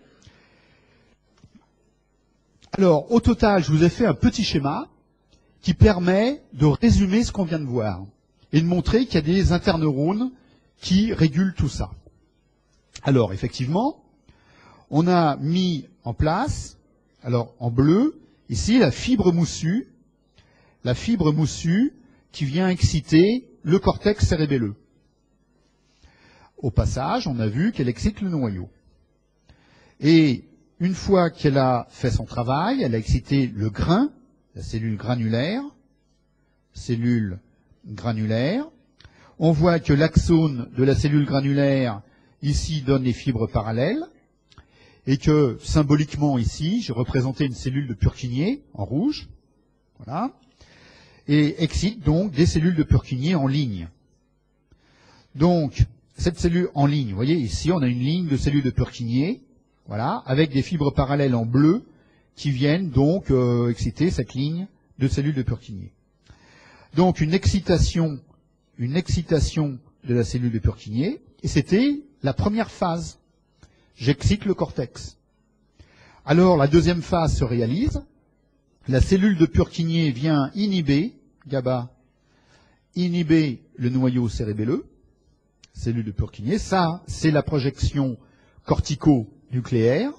Alors, au total, je vous ai fait un petit schéma qui permet de résumer ce qu'on vient de voir et de montrer qu'il y a des interneurones qui régulent tout ça. Alors, effectivement, on a mis en place, alors en bleu, ici la fibre moussue, la fibre moussue qui vient exciter le cortex cérébelleux. Au passage, on a vu qu'elle excite le noyau. Et une fois qu'elle a fait son travail, elle a excité le grain, la cellule granulaire, cellule granulaire. On voit que l'axone de la cellule granulaire, ici, donne les fibres parallèles, et que, symboliquement, ici, j'ai représenté une cellule de Purkinje, en rouge, voilà, et excite donc des cellules de Purkinje en ligne. Donc, cette cellule en ligne, vous voyez, ici, on a une ligne de cellules de Purkinje, voilà, avec des fibres parallèles en bleu, qui viennent donc euh, exciter cette ligne de cellules de Purkinje. Donc, une excitation, une excitation de la cellule de Purkinje, et c'était la première phase. J'excite le cortex. Alors, la deuxième phase se réalise. La cellule de Purkinje vient inhiber, GABA, inhiber le noyau cérébelleux, cellule de Purkinje. Ça, c'est la projection cortico-nucléaire.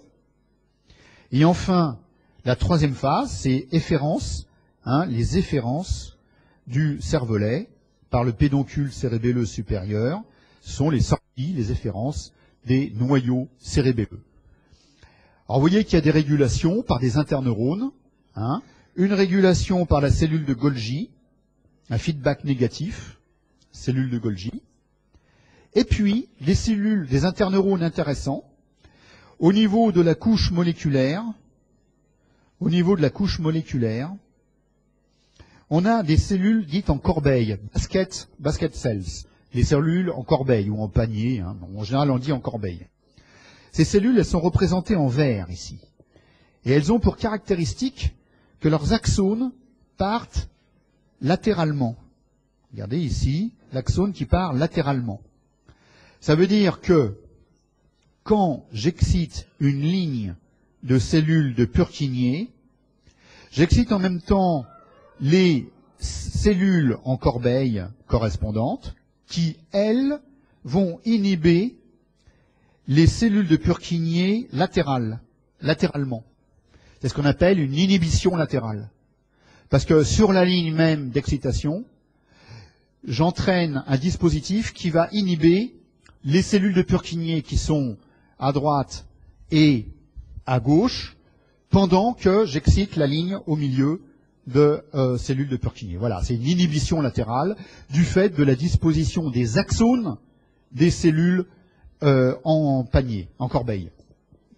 Et enfin, la troisième phase, c'est efférence, hein, les efférences du cervelet par le pédoncule cérébelleux supérieur sont les sorties, les efférences des noyaux cérébelleux. Alors vous voyez qu'il y a des régulations par des interneurones, hein, une régulation par la cellule de Golgi, un feedback négatif, cellule de Golgi, et puis les cellules des interneurones intéressants, au niveau de la couche moléculaire, au niveau de la couche moléculaire, on a des cellules dites en corbeille, basket, basket cells, les cellules en corbeille ou en panier, hein, en général on dit en corbeille. Ces cellules, elles sont représentées en vert ici. Et elles ont pour caractéristique que leurs axones partent latéralement. Regardez ici, l'axone qui part latéralement. Ça veut dire que quand j'excite une ligne de cellules de Purkinje, j'excite en même temps les cellules en corbeille correspondantes qui, elles, vont inhiber les cellules de Purkinje latérales, latéralement. C'est ce qu'on appelle une inhibition latérale. Parce que sur la ligne même d'excitation, j'entraîne un dispositif qui va inhiber les cellules de Purkinje qui sont à droite et à gauche, pendant que j'excite la ligne au milieu de euh, cellules de Purkinje. Voilà, c'est une inhibition latérale du fait de la disposition des axones des cellules euh, en panier, en corbeille. D'accord ?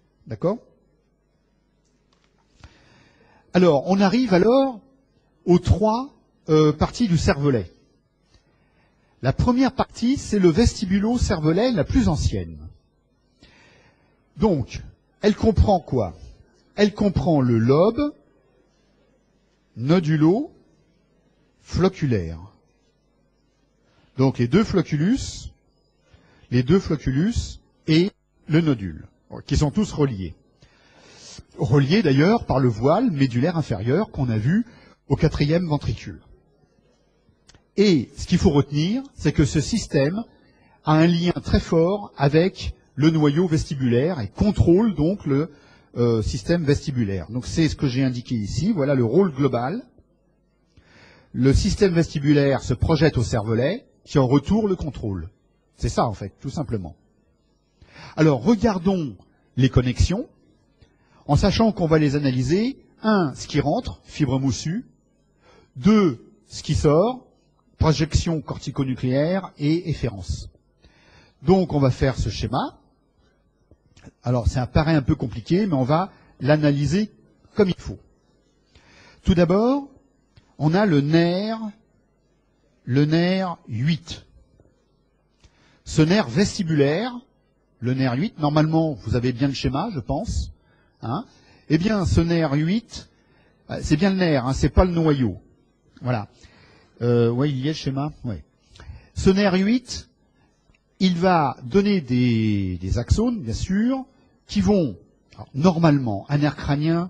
Alors, on arrive alors aux trois euh, parties du cervelet. La première partie, c'est le vestibulo-cervelet, la plus ancienne. Donc, elle comprend quoi? Elle comprend le lobe nodulo-flocculaire. Donc les deux flocculus, les deux flocculus et le nodule, qui sont tous reliés. Reliés d'ailleurs par le voile médulaire inférieur qu'on a vu au quatrième ventricule. Et ce qu'il faut retenir, c'est que ce système a un lien très fort avec le noyau vestibulaire et contrôle donc le euh, système vestibulaire. Donc c'est ce que j'ai indiqué ici, voilà le rôle global. Le système vestibulaire se projette au cervelet, qui en retour le contrôle. C'est ça en fait, tout simplement. Alors regardons les connexions, en sachant qu'on va les analyser. Un, ce qui rentre, fibre moussue. Deux, ce qui sort, projection corticonucléaire et efférence. Donc on va faire ce schéma. Alors ça paraît un peu compliqué, mais on va l'analyser comme il faut. Tout d'abord, on a le nerf, le nerf huit. Ce nerf vestibulaire, le nerf huit, normalement vous avez bien le schéma, je pense. Hein, eh bien ce nerf huit, c'est bien le nerf, hein, c'est pas le noyau. Voilà. Euh, ouais, il y a le schéma. Ouais. Ce nerf huit, il va donner des, des axones, bien sûr, qui vont, alors, normalement, un nerf crânien,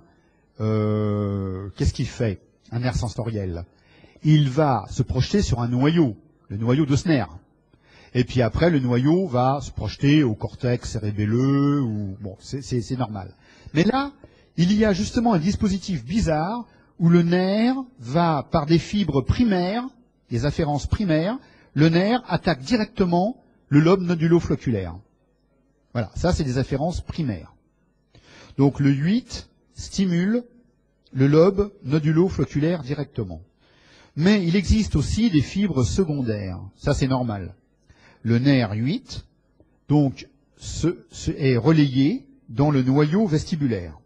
euh, qu'est-ce qu'il fait? Un nerf sensoriel. Il va se projeter sur un noyau, le noyau de ce nerf. Et puis après, le noyau va se projeter au cortex cérébelleux, ou bon, c'est normal. Mais là, il y a justement un dispositif bizarre où le nerf va, par des fibres primaires, des afférences primaires, le nerf attaque directement le lobe nodulo-flocculaire. Voilà, ça c'est des afférences primaires. Donc le huit stimule le lobe nodulo-flocculaire directement. Mais il existe aussi des fibres secondaires, ça c'est normal. Le nerf huit, donc, se, se, est relayé dans le noyau vestibulaire.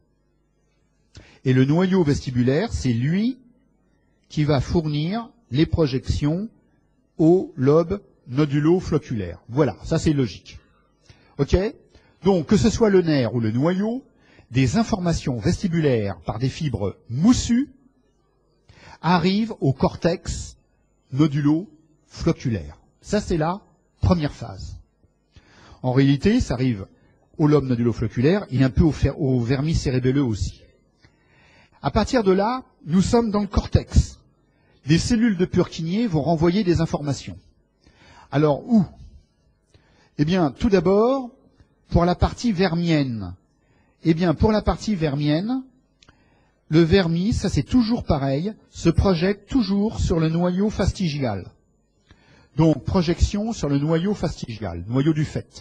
Et le noyau vestibulaire, c'est lui qui va fournir les projections au lobe nodulo-flocculaire. Voilà, ça c'est logique. Ok? Donc, que ce soit le nerf ou le noyau, des informations vestibulaires par des fibres moussues arrivent au cortex nodulo-flocculaire. Ça c'est la première phase. En réalité, ça arrive au lobe nodulo-flocculaire et un peu au, au vermis cérébelleux aussi. À partir de là, nous sommes dans le cortex. Des cellules de Purkinje vont renvoyer des informations. Alors, où? Eh bien, tout d'abord, pour la partie vermienne. Eh bien, pour la partie vermienne, le vermis, ça c'est toujours pareil, se projette toujours sur le noyau fastigial. Donc, projection sur le noyau fastigial, noyau du fait.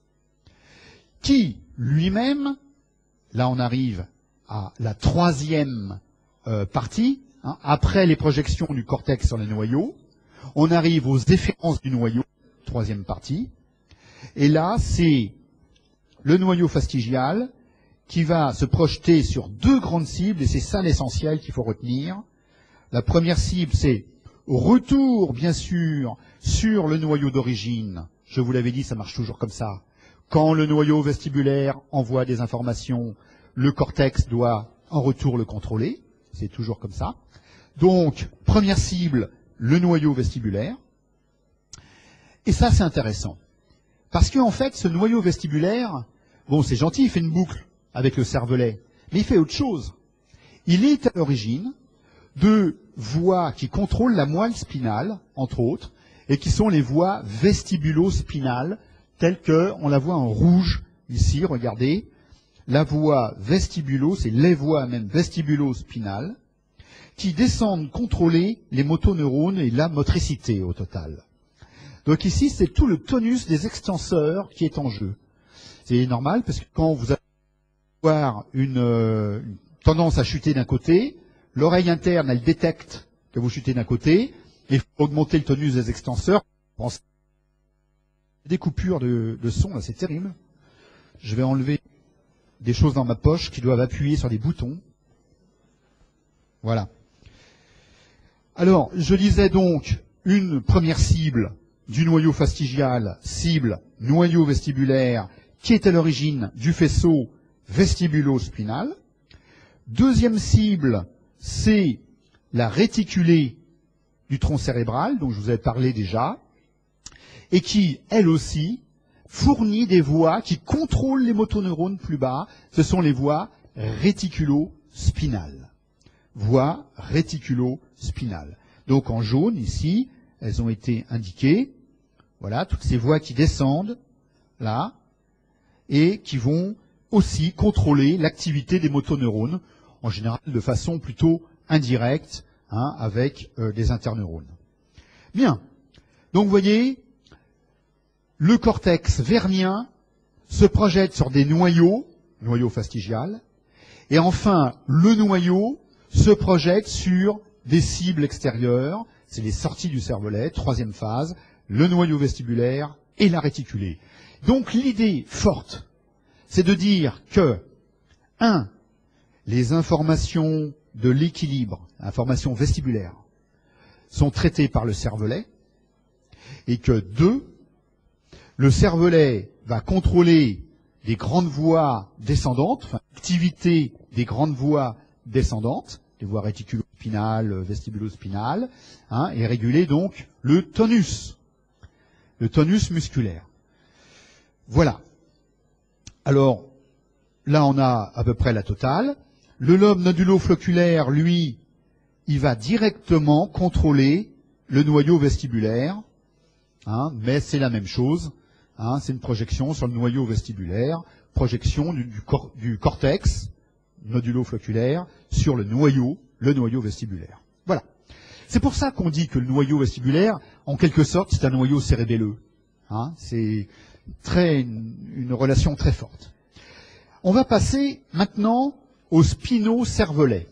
Qui, lui-même, là on arrive à la troisième euh, partie, hein, après les projections du cortex sur les noyaux, on arrive aux efférences du noyau, troisième partie, et là c'est le noyau fastigial qui va se projeter sur deux grandes cibles, et c'est ça l'essentiel qu'il faut retenir. La première cible, c'est retour, bien sûr, sur le noyau d'origine. Je vous l'avais dit, ça marche toujours comme ça. Quand le noyau vestibulaire envoie des informations, le cortex doit en retour le contrôler. C'est toujours comme ça. Donc, première cible, le noyau vestibulaire. Et ça, c'est intéressant. Parce qu'en fait, ce noyau vestibulaire, bon, c'est gentil, il fait une boucle avec le cervelet, mais il fait autre chose. Il est à l'origine de voies qui contrôlent la moelle spinale, entre autres, et qui sont les voies vestibulo-spinales, telles qu'on la voit en rouge ici, regardez. La voie vestibulo, c'est les voies même vestibulo-spinales, qui descendent contrôler les motoneurones et la motricité au total. Donc ici, c'est tout le tonus des extenseurs qui est en jeu. C'est normal, parce que quand vous allez avoir une, euh, une tendance à chuter d'un côté, l'oreille interne, elle détecte que vous chutez d'un côté, et il faut augmenter le tonus des extenseurs. Des coupures de, de son, là, c'est terrible. Je vais enlever des choses dans ma poche qui doivent appuyer sur des boutons. Voilà. Alors, je disais donc une première cible du noyau fastigial, cible noyau vestibulaire, qui est à l'origine du faisceau vestibulo-spinal. Deuxième cible, c'est la réticulée du tronc cérébral, dont je vous avais parlé déjà, et qui, elle aussi, fournit des voies qui contrôlent les motoneurones plus bas. Ce sont les voies réticulo-spinales. Voies réticulo-spinales. Donc en jaune, ici, elles ont été indiquées. Voilà, toutes ces voies qui descendent, là, et qui vont aussi contrôler l'activité des motoneurones, en général de façon plutôt indirecte, hein, avec euh, des interneurones. Bien. Donc vous voyez, le cortex vernien se projette sur des noyaux, noyau fastigial, et enfin, le noyau se projette sur des cibles extérieures, c'est les sorties du cervelet, troisième phase, le noyau vestibulaire et la réticulée. Donc l'idée forte, c'est de dire que, un, les informations de l'équilibre, informations vestibulaires, sont traitées par le cervelet, et que, deux, le cervelet va contrôler des grandes voies descendantes, enfin, l'activité des grandes voies descendantes, les voies réticulo-spinales, vestibulo-spinales, hein, et réguler donc le tonus, le tonus musculaire. Voilà. Alors, là on a à peu près la totale. Le lobe nodulo-flocculaire, lui, il va directement contrôler le noyau vestibulaire, hein, mais c'est la même chose. Hein, c'est une projection sur le noyau vestibulaire, projection du, du, cor, du cortex nodulo-flocculaire sur le noyau, le noyau vestibulaire. Voilà. C'est pour ça qu'on dit que le noyau vestibulaire, en quelque sorte, c'est un noyau cérébelleux. Hein, c'est très une, une relation très forte. On va passer maintenant au spino-cervelet.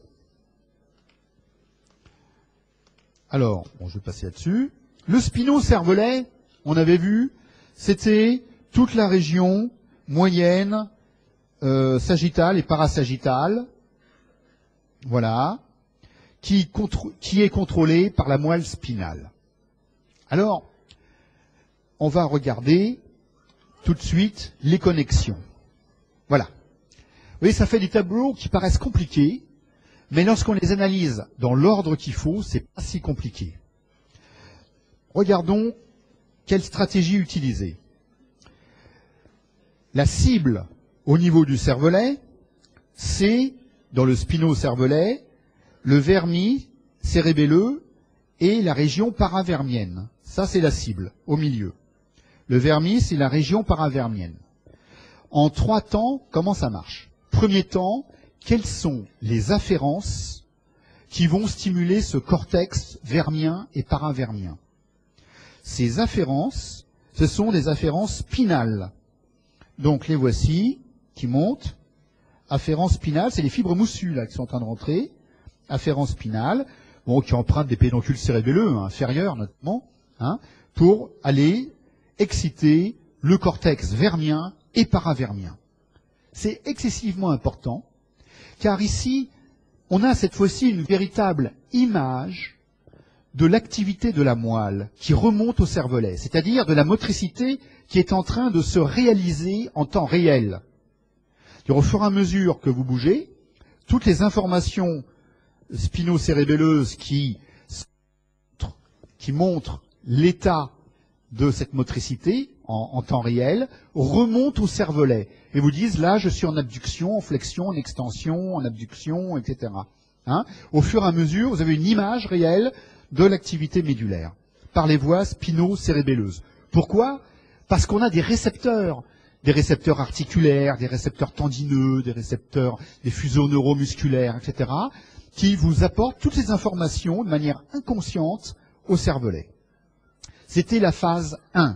Alors, bon, je vais passer là-dessus. Le spino-cervelet, on avait vu, c'était toute la région moyenne, euh, sagittale et parasagittale, voilà, qui, qui est contrôlée par la moelle spinale. Alors, on va regarder tout de suite les connexions. Voilà. Vous voyez, ça fait des tableaux qui paraissent compliqués, mais lorsqu'on les analyse dans l'ordre qu'il faut, c'est pas si compliqué. Regardons quelle stratégie utiliser. La cible au niveau du cervelet, c'est, dans le spino-cervelet, le vermis cérébelleux et la région paravermienne. Ça, c'est la cible, au milieu. Le vermis, c'est la région paravermienne. En trois temps, comment ça marche? Premier temps, quelles sont les afférences qui vont stimuler ce cortex vermien et paravermien? Ces afférences, ce sont des afférences spinales. Donc les voici, qui montent. Afférence spinale, c'est les fibres moussues là, qui sont en train de rentrer. Afférence spinale, bon, qui empruntent des pédoncules cérébelleux, hein, inférieurs notamment, hein, pour aller exciter le cortex vermien et paravermien. C'est excessivement important, car ici, on a cette fois-ci une véritable image de l'activité de la moelle qui remonte au cervelet, c'est-à-dire de la motricité qui est en train de se réaliser en temps réel. Au fur et à mesure que vous bougez, toutes les informations spino-cérébelleuses qui, qui montrent l'état de cette motricité en, en temps réel remontent au cervelet et vous disent là je suis en abduction, en flexion, en extension, en abduction, et cetera. Hein, au fur et à mesure, vous avez une image réelle de l'activité médulaire par les voies spino-cérébelleuses. Pourquoi? Parce qu'on a des récepteurs, des récepteurs articulaires, des récepteurs tendineux, des récepteurs, des fuseaux neuromusculaires, et cetera, qui vous apportent toutes ces informations de manière inconsciente au cervelet. C'était la phase un.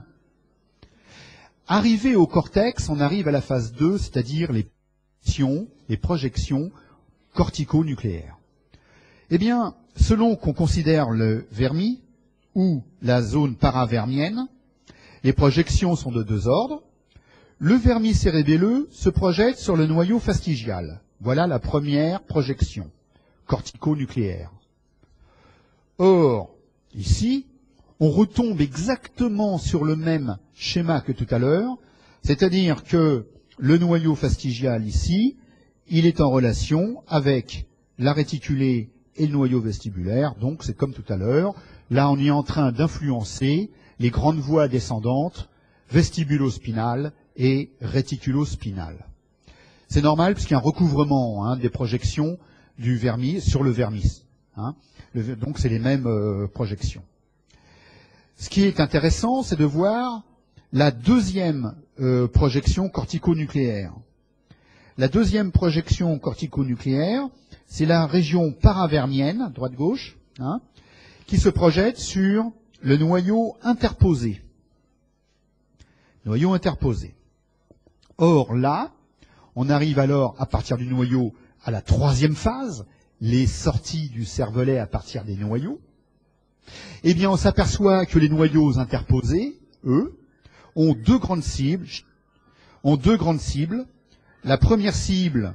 Arrivé au cortex, on arrive à la phase deux, c'est-à-dire les projections, les projections cortico-nucléaires. Eh bien, selon qu'on considère le vermis ou la zone paravermienne, les projections sont de deux ordres. Le vermis cérébelleux se projette sur le noyau fastigial. Voilà la première projection cortico-nucléaire. Or, ici, on retombe exactement sur le même schéma que tout à l'heure, c'est-à-dire que le noyau fastigial ici, il est en relation avec la réticulée et le noyau vestibulaire, donc c'est comme tout à l'heure. Là, on est en train d'influencer les grandes voies descendantes, vestibulo-spinales et réticulo-spinales. C'est normal puisqu'il y a un recouvrement hein, des projections du vermis sur le vermis. Hein. Le, donc c'est les mêmes euh, projections. Ce qui est intéressant, c'est de voir la deuxième euh, projection cortico-nucléaire. La deuxième projection cortico-nucléaire, c'est la région paravernienne, droite-gauche, hein, qui se projette sur le noyau interposé. Noyau interposé. Or là, on arrive alors à partir du noyau à la troisième phase, les sorties du cervelet à partir des noyaux. Eh bien, on s'aperçoit que les noyaux interposés, eux, ont deux grandes cibles, ont deux grandes cibles. La première cible,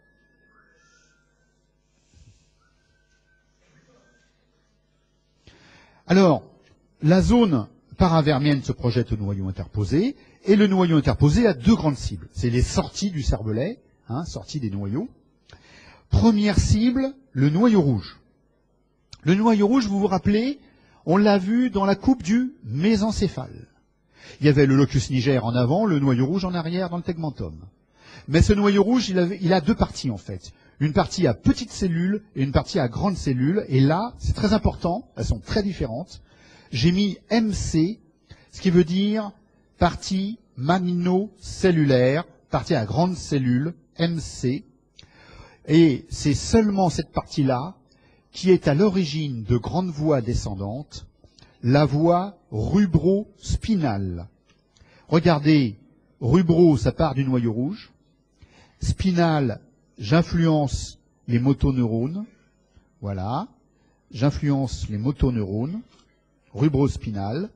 alors, la zone paravermienne se projette au noyau interposé, et le noyau interposé a deux grandes cibles. C'est les sorties du cervelet, hein, sorties des noyaux. Première cible, le noyau rouge. Le noyau rouge, vous vous rappelez, on l'a vu dans la coupe du mésencéphale. Il y avait le locus niger en avant, le noyau rouge en arrière dans le tegmentum. Mais ce noyau rouge, il, avait, il a deux parties en fait. Une partie à petites cellules et une partie à grandes cellules. Et là, c'est très important, elles sont très différentes. J'ai mis M C, ce qui veut dire partie magnocellulaire, partie à grandes cellules, M C. Et c'est seulement cette partie-là qui est à l'origine de grandes voies descendantes, la voie rubro-spinale. Regardez, rubro, ça part du noyau rouge. Spinal, j'influence les motoneurones. Voilà. J'influence les motoneurones. Rubro-spinal.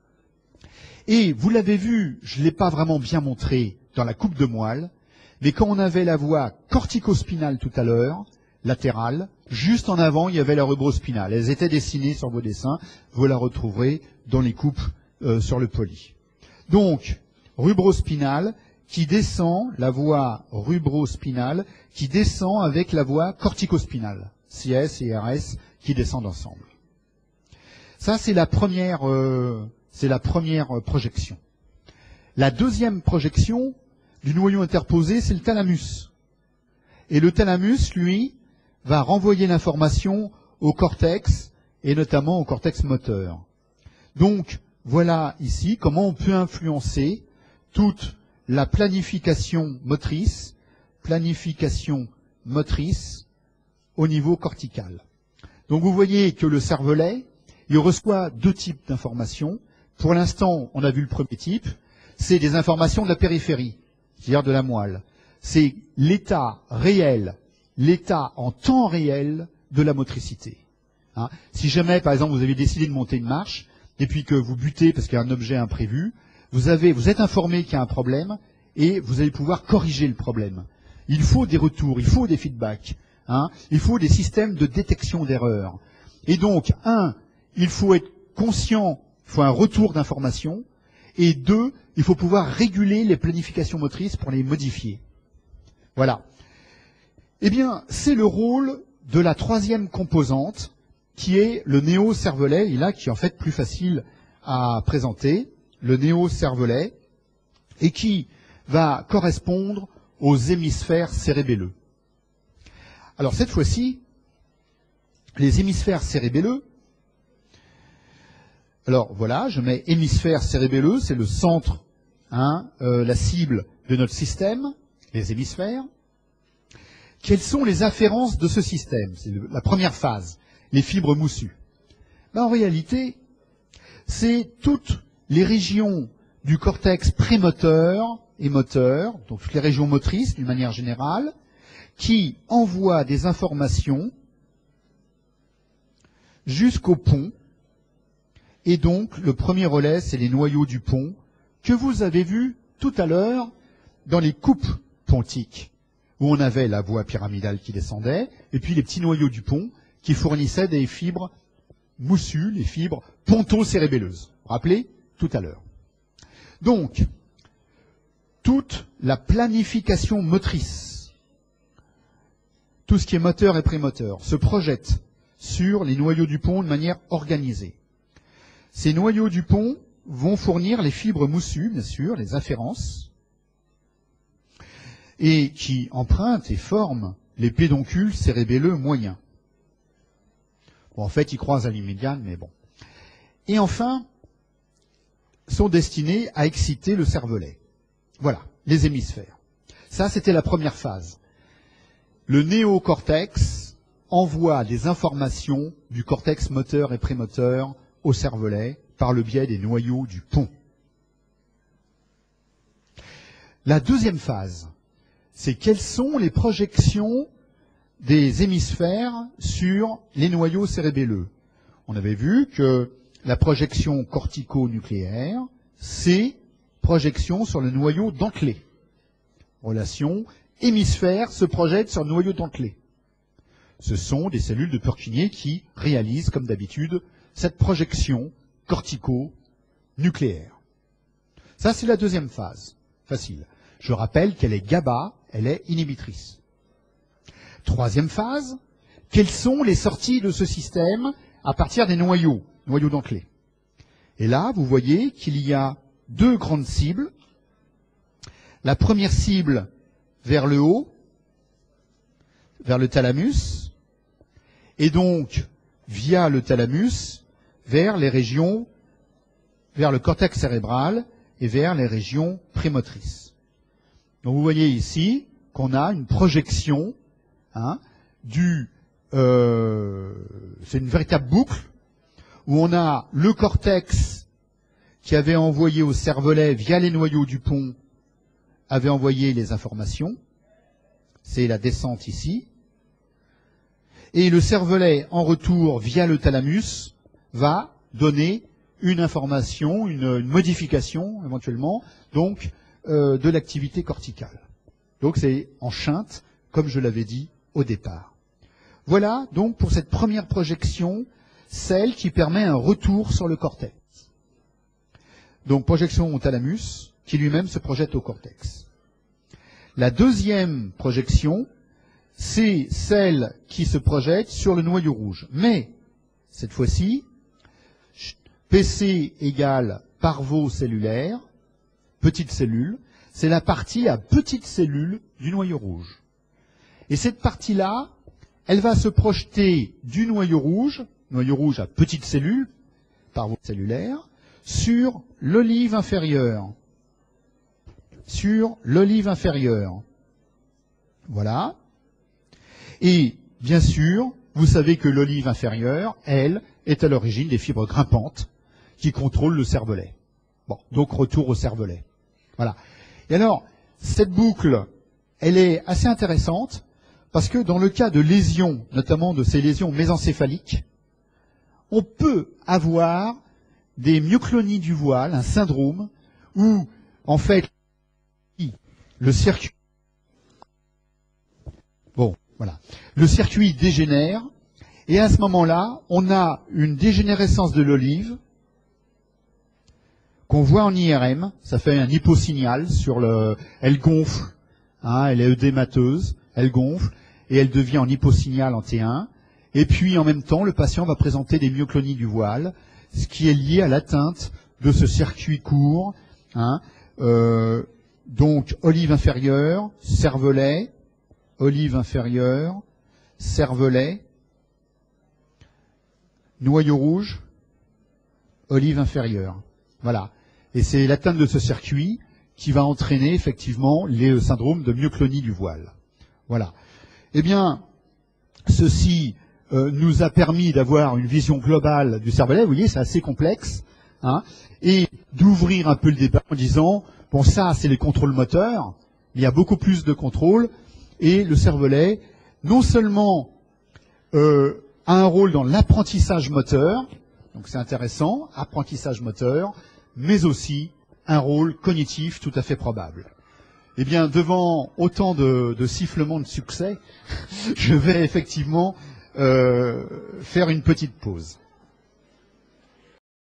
Et vous l'avez vu, je ne l'ai pas vraiment bien montré dans la coupe de moelle, mais quand on avait la voie corticospinale tout à l'heure, latérale, juste en avant, il y avait la rubrospinale. Elles étaient dessinées sur vos dessins. Vous la retrouverez dans les coupes euh, sur le poly. Donc, rubrospinale qui descend, la voie rubrospinale qui descend avec la voie corticospinale. C S et R S qui descendent ensemble. Ça, c'est la première, euh, c'est la première euh, projection. La deuxième projection du noyau interposé, c'est le thalamus. Et le thalamus, lui, va renvoyer l'information au cortex, et notamment au cortex moteur. Donc, voilà ici comment on peut influencer toute la planification motrice, planification motrice au niveau cortical. Donc vous voyez que le cervelet, il reçoit deux types d'informations. Pour l'instant, on a vu le premier type, c'est des informations de la périphérie, c'est-à-dire de la moelle. C'est l'état réel, l'état en temps réel de la motricité. Hein. Si jamais, par exemple, vous avez décidé de monter une marche, et puis que vous butez parce qu'il y a un objet imprévu, vous, avez, vous êtes informé qu'il y a un problème, et vous allez pouvoir corriger le problème. Il faut des retours, il faut des feedbacks, hein. Il faut des systèmes de détection d'erreurs. Et donc, un, il faut être conscient, il faut un retour d'information, et deux, il faut pouvoir réguler les planifications motrices pour les modifier. Voilà. Eh bien, c'est le rôle de la troisième composante, qui est le néocervelet, et là, qui est en fait plus facile à présenter, le néocervelet, et qui va correspondre aux hémisphères cérébelleux. Alors, cette fois-ci, les hémisphères cérébelleux, alors voilà, je mets hémisphère cérébelleux, c'est le centre, hein, euh, la cible de notre système, les hémisphères. Quelles sont les afférences de ce système? C'est la première phase, les fibres moussues. Ben, en réalité, c'est toutes les régions du cortex prémoteur et moteur, donc toutes les régions motrices d'une manière générale, qui envoient des informations jusqu'au pont. Et donc, le premier relais, c'est les noyaux du pont, que vous avez vus tout à l'heure dans les coupes pontiques, où on avait la voie pyramidale qui descendait, et puis les petits noyaux du pont qui fournissaient des fibres moussues, les fibres pontocérébelleuses. Vous vous rappelez tout à l'heure. Donc, toute la planification motrice, tout ce qui est moteur et prémoteur, se projette sur les noyaux du pont de manière organisée. Ces noyaux du pont vont fournir les fibres moussues, bien sûr, les afférences, et qui empruntent et forment les pédoncules cérébelleux moyens. Bon, en fait, ils croisent à l'immédiat, mais bon. Et enfin, sont destinés à exciter le cervelet. Voilà, les hémisphères. Ça, c'était la première phase. Le néocortex envoie des informations du cortex moteur et prémoteur au cervelet par le biais des noyaux du pont. La deuxième phase, c'est quelles sont les projections des hémisphères sur les noyaux cérébelleux. On avait vu que la projection cortico-nucléaire, c'est projection sur le noyau dentelé. Relation hémisphère se projette sur le noyau dentelé. Ce sont des cellules de Purkinje qui réalisent, comme d'habitude, cette projection cortico-nucléaire. Ça, c'est la deuxième phase. Facile. Je rappelle qu'elle est GABA, elle est inhibitrice. Troisième phase, quelles sont les sorties de ce système à partir des noyaux, noyaux dentelés. Et là, vous voyez qu'il y a deux grandes cibles. La première cible vers le haut, vers le thalamus, et donc, via le thalamus, vers les régions, vers le cortex cérébral et vers les régions prémotrices. Donc vous voyez ici qu'on a une projection hein, du... Euh, c'est une véritable boucle où on a le cortex qui avait envoyé au cervelet via les noyaux du pont, avait envoyé les informations. C'est la descente ici. Et le cervelet, en retour, via le thalamus, va donner une information, une, une modification, éventuellement, donc, euh, de l'activité corticale. Donc, c'est en chinte, comme je l'avais dit au départ. Voilà, donc, pour cette première projection, celle qui permet un retour sur le cortex. Donc, projection au thalamus, qui lui-même se projette au cortex. La deuxième projection, c'est celle qui se projette sur le noyau rouge. Mais, cette fois-ci, P C égale parvocellulaire, petite cellule, c'est la partie à petite cellule du noyau rouge. Et cette partie-là, elle va se projeter du noyau rouge, noyau rouge à petite cellule, parvocellulaire, sur l'olive inférieure. Sur l'olive inférieure. Voilà. Et, bien sûr, vous savez que l'olive inférieure, elle, est à l'origine des fibres grimpantes qui contrôlent le cervelet. Bon, donc retour au cervelet. Voilà. Et alors, cette boucle, elle est assez intéressante parce que dans le cas de lésions, notamment de ces lésions mésencéphaliques, on peut avoir des myoclonies du voile, un syndrome, où, en fait, le circuit, bon, voilà, le circuit dégénère, et à ce moment-là, on a une dégénérescence de l'olive, qu'on voit en I R M, ça fait un hyposignal sur le, elle gonfle, hein, elle est œdémateuse, elle gonfle, et elle devient en hyposignal en T un, et puis en même temps, le patient va présenter des myoclonies du voile, ce qui est lié à l'atteinte de ce circuit court, hein, euh, donc olive inférieure, cervelet, olive inférieure, cervelet, noyau rouge, olive inférieure. Voilà. Et c'est l'atteinte de ce circuit qui va entraîner effectivement les syndromes de myoclonie du voile. Voilà. Eh bien, ceci euh, nous a permis d'avoir une vision globale du cervelet. Vous voyez, c'est assez complexe, hein, et d'ouvrir un peu le débat en disant, bon, ça, c'est les contrôles moteurs. Il y a beaucoup plus de contrôles. Et le cervelet, non seulement euh, a un rôle dans l'apprentissage moteur, donc c'est intéressant, apprentissage moteur, mais aussi un rôle cognitif tout à fait probable. Eh bien, devant autant de, de sifflements de succès, je vais effectivement euh, faire une petite pause.